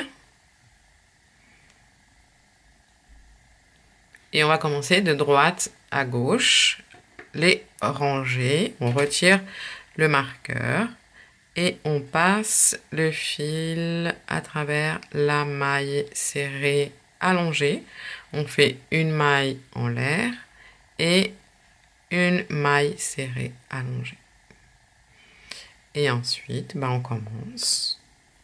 Et on va commencer de droite à gauche les ranger, on retire le marqueur et on passe le fil à travers la maille serrée allongée. On fait une maille en l'air et une maille serrée allongée. Et ensuite, ben on commence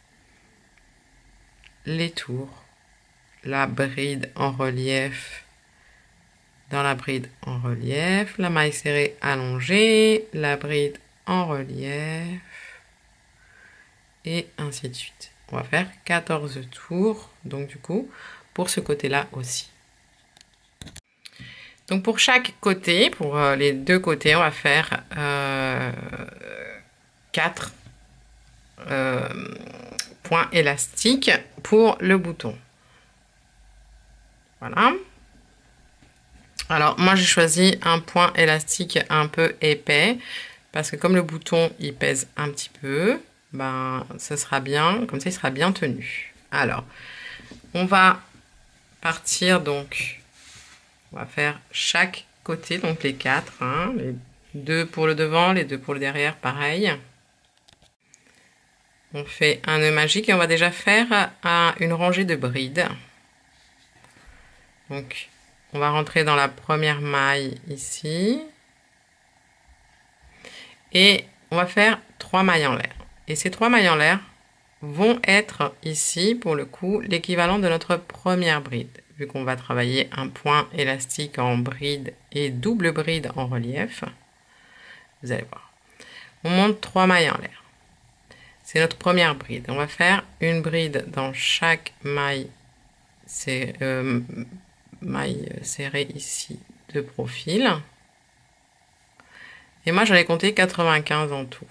les tours, la bride en relief, dans la bride en relief, la maille serrée allongée, la bride en relief, et ainsi de suite. On va faire quatorze tours, donc du coup, pour ce côté-là aussi. Donc pour chaque côté, pour euh, les deux côtés, on va faire euh, quatre euh, points élastiques pour le bouton. Voilà. Alors moi j'ai choisi un point élastique un peu épais parce que comme le bouton il pèse un petit peu, ben ce sera bien, comme ça il sera bien tenu. Alors on va partir donc, on va faire chaque côté, donc les quatre, hein, les deux pour le devant, les deux pour le derrière, pareil. On fait un nœud magique et on va déjà faire un, une rangée de brides. Donc on va rentrer dans la première maille ici. Et on va faire trois mailles en l'air. Et ces trois mailles en l'air vont être ici, pour le coup, l'équivalent de notre première bride. Vu qu'on va travailler un point élastique en bride et double bride en relief. Vous allez voir. On monte trois mailles en l'air. C'est notre première bride. On va faire une bride dans chaque maille, c'est, euh, maille serrée ici de profil. Et moi, j'en ai compté quatre-vingt-quinze en tout.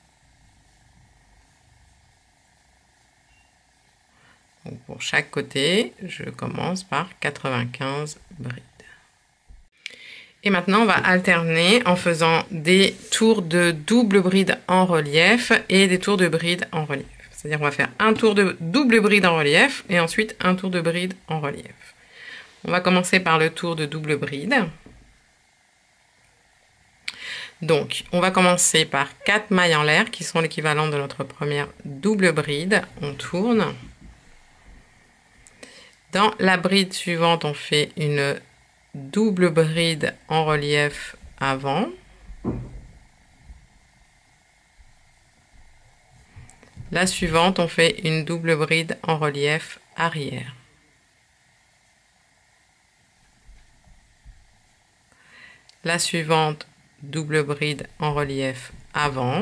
Donc pour chaque côté, je commence par quatre-vingt-quinze brides. Et maintenant, on va alterner en faisant des tours de double bride en relief et des tours de bride en relief. C'est-à-dire qu'on va faire un tour de double bride en relief et ensuite un tour de bride en relief. On va commencer par le tour de double bride. Donc, on va commencer par quatre mailles en l'air qui sont l'équivalent de notre première double bride. On tourne. Dans la bride suivante, on fait une double bride en relief avant. La suivante, on fait une double bride en relief arrière. La suivante, double bride en relief avant.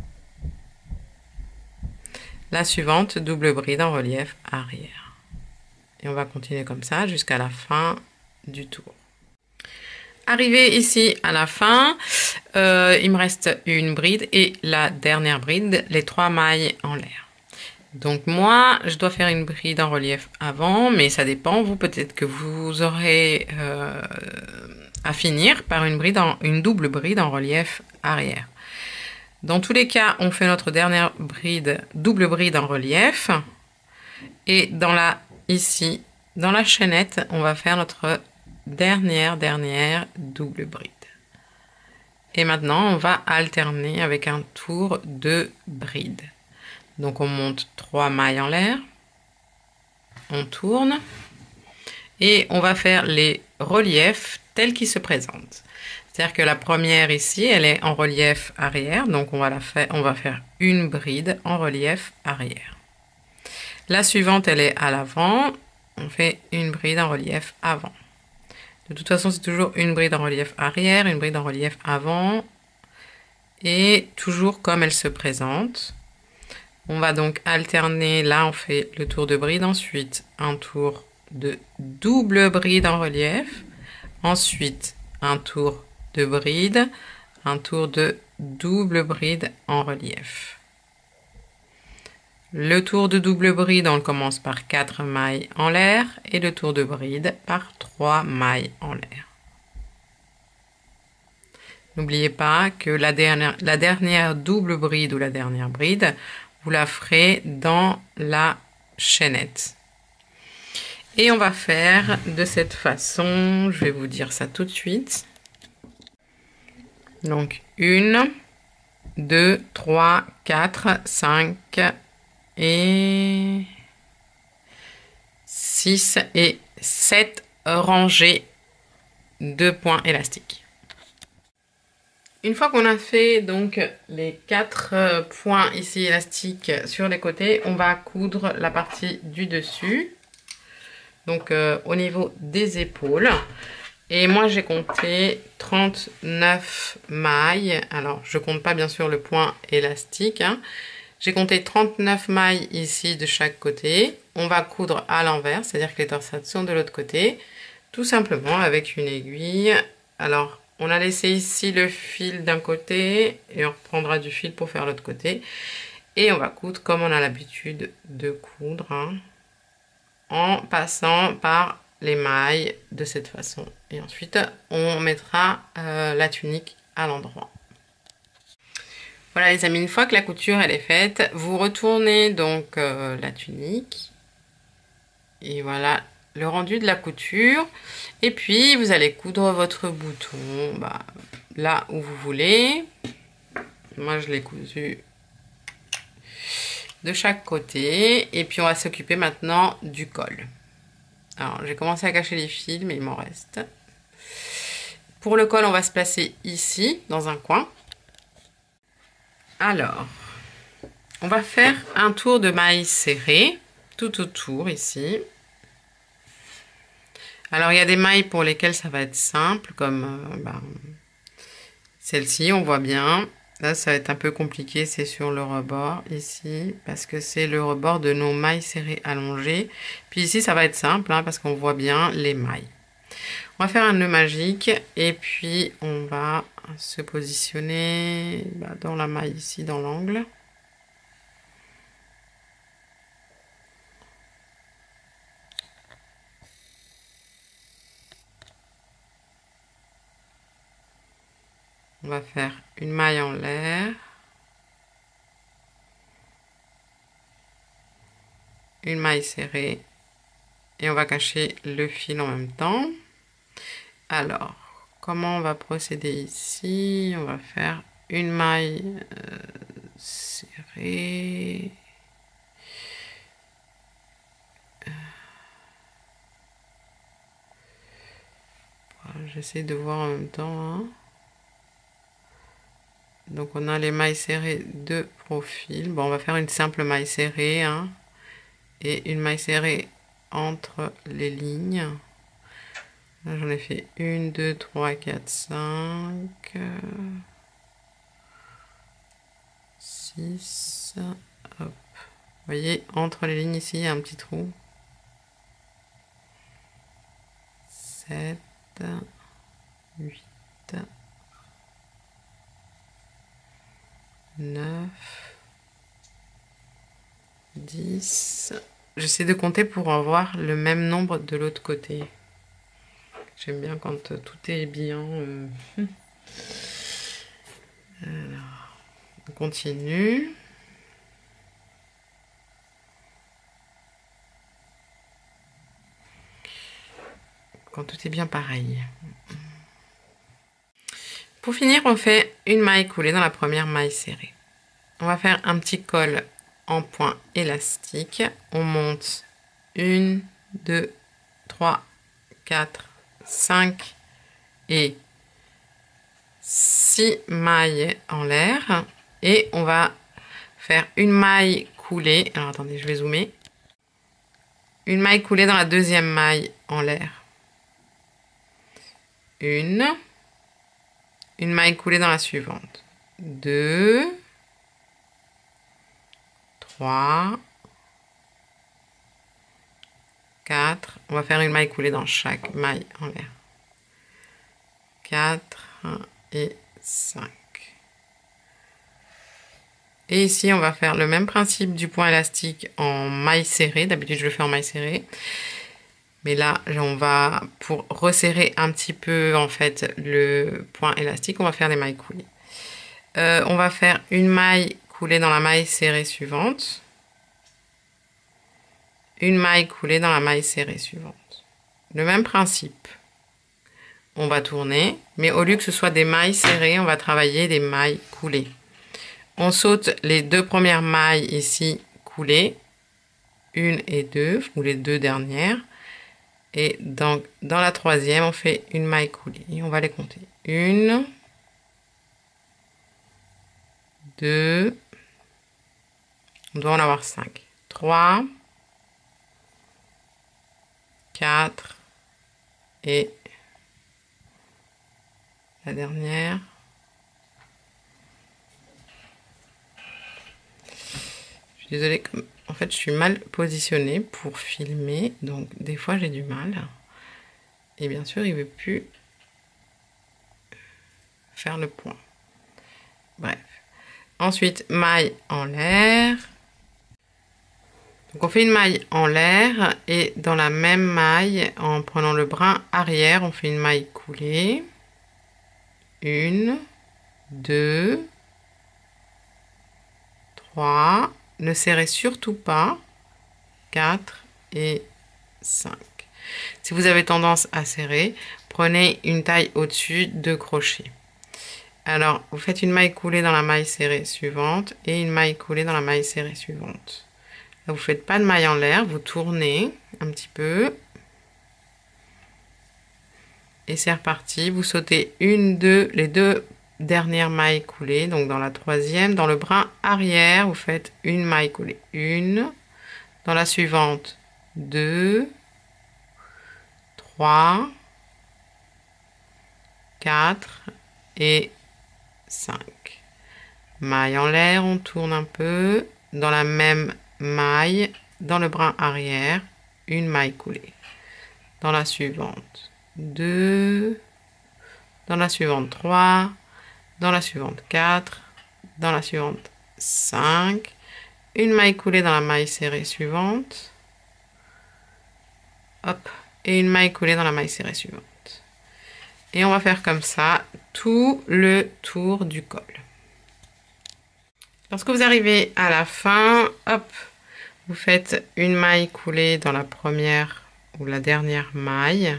La suivante, double bride en relief arrière. Et on va continuer comme ça jusqu'à la fin du tour. Arrivé ici à la fin, euh, il me reste une bride et la dernière bride, les trois mailles en l'air. Donc moi, je dois faire une bride en relief avant, mais ça dépend. Vous, peut-être que vous aurez euh, à finir par une, bride en, une double bride en relief arrière. Dans tous les cas, on fait notre dernière bride, double bride en relief. Et dans la, ici, dans la chaînette, on va faire notre dernière, dernière double bride. Et maintenant, on va alterner avec un tour de bride. Donc, on monte trois mailles en l'air. On tourne. Et on va faire les reliefs tels qu'ils se présentent. C'est-à-dire que la première ici, elle est en relief arrière. Donc, on va, la faire, on va faire une bride en relief arrière. La suivante, elle est à l'avant. On fait une bride en relief avant. De toute façon, c'est toujours une bride en relief arrière, une bride en relief avant. Et toujours comme elle se présente. On va donc alterner. Là, on fait le tour de bride. Ensuite, un tour de double bride en relief. Ensuite, un tour de bride. Un tour de double bride en relief. Le tour de double bride, on commence par quatre mailles en l'air et le tour de bride par trois mailles en l'air. N'oubliez pas que la dernière, la dernière double bride ou la dernière bride, vous la ferez dans la chaînette. Et on va faire de cette façon, je vais vous dire ça tout de suite. Donc une, deux, trois, quatre, cinq et six et sept rangées de points élastiques. Une fois qu'on a fait donc les quatre points ici élastiques sur les côtés, on va coudre la partie du dessus, donc euh, au niveau des épaules. Et moi j'ai compté trente-neuf mailles. Alors je compte pas bien sûr le point élastique, hein. J'ai compté trente-neuf mailles ici de chaque côté. On va coudre à l'envers, c'est-à-dire que les torsades sont de l'autre côté, tout simplement avec une aiguille. Alors on a laissé ici le fil d'un côté et on reprendra du fil pour faire l'autre côté. Et on va coudre comme on a l'habitude de coudre, hein, en passant par les mailles de cette façon. Et ensuite, on mettra euh, la tunique à l'endroit. Voilà les amis, une fois que la couture elle est faite, vous retournez donc euh, la tunique. Et voilà le rendu de la couture. Et puis, vous allez coudre votre bouton bah, là où vous voulez. Moi, je l'ai cousu de chaque côté. Et puis, on va s'occuper maintenant du col. Alors, j'ai commencé à cacher les fils, mais il m'en reste. Pour le col, on va se placer ici, dans un coin. Alors, on va faire un tour de mailles serrées, tout autour ici. Alors, il y a des mailles pour lesquelles ça va être simple, comme euh, bah, celle-ci, on voit bien. Là, ça va être un peu compliqué, c'est sur le rebord ici, parce que c'est le rebord de nos mailles serrées allongées. Puis ici, ça va être simple, hein, parce qu'on voit bien les mailles. On va faire un nœud magique, et puis on va se positionner bah, dans la maille ici, dans l'angle. On va faire une maille en l'air, une maille serrée, et on va cacher le fil en même temps. Alors, comment on va procéder ici? On va faire une maille euh, serrée. Voilà, j'essaie de voir en même temps, hein. Donc on a les mailles serrées de profil. Bon, on va faire une simple maille serrée, hein, et une maille serrée entre les lignes. Là, j'en ai fait une, deux, trois, quatre, cinq, six. Hop. Vous voyez, entre les lignes ici, il y a un petit trou. sept, huit, neuf, dix. J'essaie de compter pour avoir le même nombre de l'autre côté. J'aime bien quand tout est bien. Euh... Alors, on continue. Quand tout est bien pareil. Pour finir, on fait une maille coulée dans la première maille serrée. On va faire un petit col en point élastique. On monte une, deux, trois, quatre, cinq et six mailles en l'air. Et on va faire une maille coulée. Alors attendez, je vais zoomer. Une maille coulée dans la deuxième maille en l'air. Une. Une maille coulée dans la suivante. Deux. Trois. Quatre. On va faire une maille coulée dans chaque maille en l'air. Quatre et cinq. Et ici, on va faire le même principe du point élastique en maille serrée. D'habitude, je le fais en maille serrée. Mais là, on va, pour resserrer un petit peu, en fait, le point élastique, on va faire des mailles coulées. Euh, on va faire une maille coulée dans la maille serrée suivante. Une maille coulée dans la maille serrée suivante. Le même principe. on va tourner, mais au lieu que ce soit des mailles serrées, on va travailler des mailles coulées. On saute les deux premières mailles ici coulées, une et deux, ou les deux dernières. Et donc, dans la troisième, on fait une maille coulée. Et on va les compter. Une, deux, on doit en avoir cinq. Trois, quatre, et la dernière. Je suis désolée, comme en fait je suis mal positionnée pour filmer, donc des fois j'ai du mal. Et bien sûr il ne veut plus faire le point. Bref. Ensuite, maille en l'air. Donc on fait une maille en l'air et dans la même maille, en prenant le brin arrière, on fait une maille coulée. Une, deux, trois. Ne serrez surtout pas. quatre et cinq. Si vous avez tendance à serrer, prenez une taille au-dessus de crochet. Alors, vous faites une maille coulée dans la maille serrée suivante et une maille coulée dans la maille serrée suivante. Là, vous ne faites pas de maille en l'air, vous tournez un petit peu. Et c'est reparti. Vous sautez une, deux, les deux dernières mailles coulées. Donc, dans la troisième, dans le brin arrière, vous faites une maille coulée. Une. Dans la suivante, deux, trois, quatre et cinq. Maille en l'air, on tourne un peu. Dans la même maille, dans le brin arrière, une maille coulée. Dans la suivante, deux. Dans la suivante, trois. Dans la suivante, quatre. Dans la suivante, cinq. Une maille coulée dans la maille serrée suivante. Hop. Et une maille coulée dans la maille serrée suivante. Et on va faire comme ça tout le tour du col. Lorsque vous arrivez à la fin, hop, vous faites une maille coulée dans la première ou la dernière maille.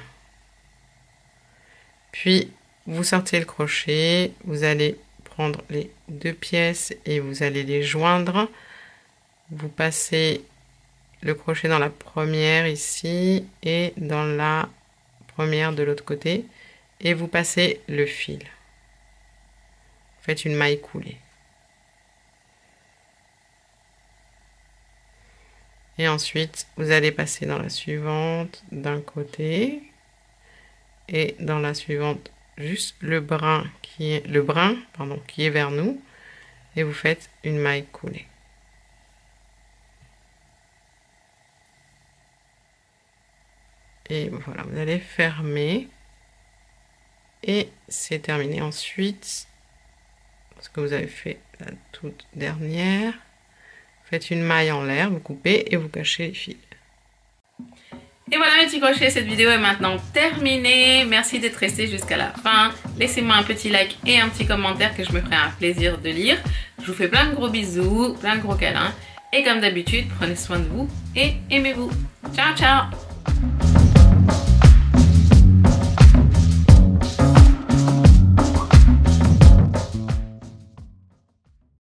Puis, vous sortez le crochet, vous allez prendre les deux pièces et vous allez les joindre. Vous passez le crochet dans la première ici et dans la première de l'autre côté et vous passez le fil. Vous faites une maille coulée. Et ensuite, vous allez passer dans la suivante d'un côté et dans la suivante juste le brin qui est le brin pardon qui est vers nous et vous faites une maille coulée. Et voilà, vous allez fermer. Et c'est terminé. Ensuite, ce que vous avez fait la toute dernière, vous faites une maille en l'air, vous coupez et vous cachez les fils. Et voilà mes petits crochets, cette vidéo est maintenant terminée. Merci d'être resté jusqu'à la fin. Laissez-moi un petit like et un petit commentaire que je me ferai un plaisir de lire. Je vous fais plein de gros bisous, plein de gros câlins. Et comme d'habitude, prenez soin de vous et aimez-vous. Ciao, ciao!